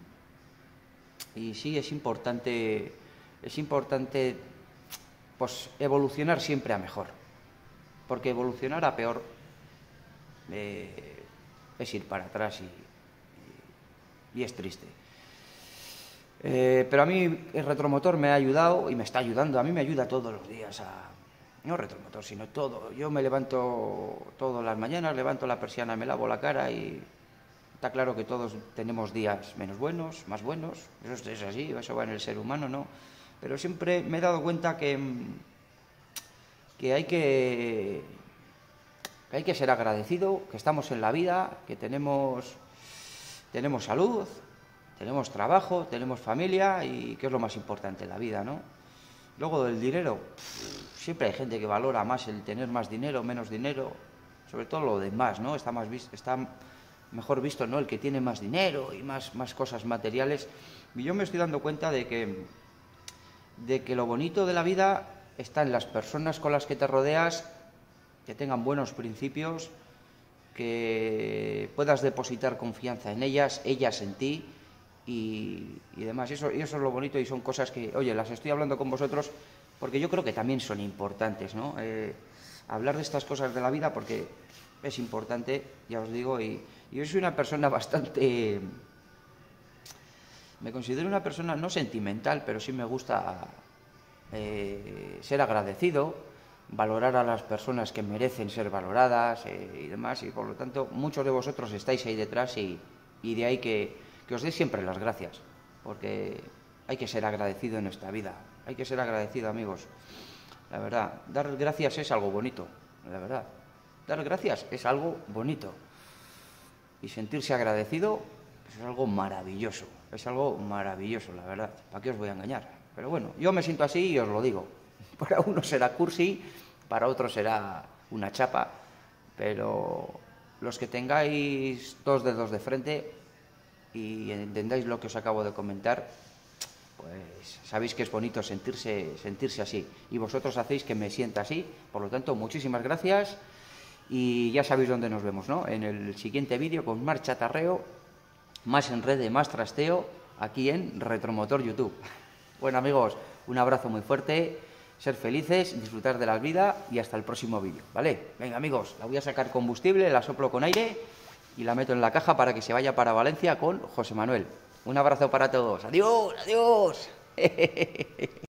sí, es importante pues evolucionar siempre a mejor, porque evolucionar a peor es ir para atrás y es triste. Pero a mí el retromotor me ha ayudado y me está ayudando, a mí me ayuda todos los días no retromotor, sino todo. Yo me levanto todas las mañanas, levanto la persiana, me lavo la cara y está claro que todos tenemos días menos buenos, más buenos, eso es así, eso va en el ser humano, ¿no? Pero siempre me he dado cuenta que hay que ser agradecido, que estamos en la vida, que tenemos salud, tenemos trabajo, tenemos familia y que es lo más importante en la vida, ¿no? Luego del dinero, siempre hay gente que valora más el tener más dinero, menos dinero, sobre todo lo demás, ¿no? Está mejor visto, ¿no? El que tiene más dinero y más cosas materiales. Y yo me estoy dando cuenta de que lo bonito de la vida está en las personas con las que te rodeas, que tengan buenos principios, que puedas depositar confianza en ellas en ti y demás. Y eso es lo bonito y son cosas que, oye, las estoy hablando con vosotros porque yo creo que también son importantes, ¿no? Hablar de estas cosas de la vida porque es importante, ya os digo, y yo soy una persona bastante... Me considero una persona no sentimental, pero sí me gusta ser agradecido, valorar a las personas que merecen ser valoradas y demás, y por lo tanto muchos de vosotros estáis ahí detrás y de ahí que os dé siempre las gracias, porque hay que ser agradecido en esta vida, hay que ser agradecido, amigos, la verdad, dar gracias es algo bonito, la verdad, dar gracias es algo bonito y sentirse agradecido es algo maravilloso, la verdad, ¿para qué os voy a engañar? Pero bueno, yo me siento así y os lo digo. Para uno será cursi, para otros será una chapa, pero los que tengáis 2 dedos de frente y entendáis lo que os acabo de comentar, pues sabéis que es bonito sentirse así. Y vosotros hacéis que me sienta así, por lo tanto, muchísimas gracias y ya sabéis dónde nos vemos, ¿no? En el siguiente vídeo con más chatarreo, más enrede, más trasteo, aquí en Retromotor YouTube. Bueno, amigos, un abrazo muy fuerte, ser felices, disfrutar de la vida y hasta el próximo vídeo, ¿vale? Venga, amigos, la voy a sacar combustible, la soplo con aire y la meto en la caja para que se vaya para Valencia con José Manuel. Un abrazo para todos. ¡Adiós! ¡Adiós!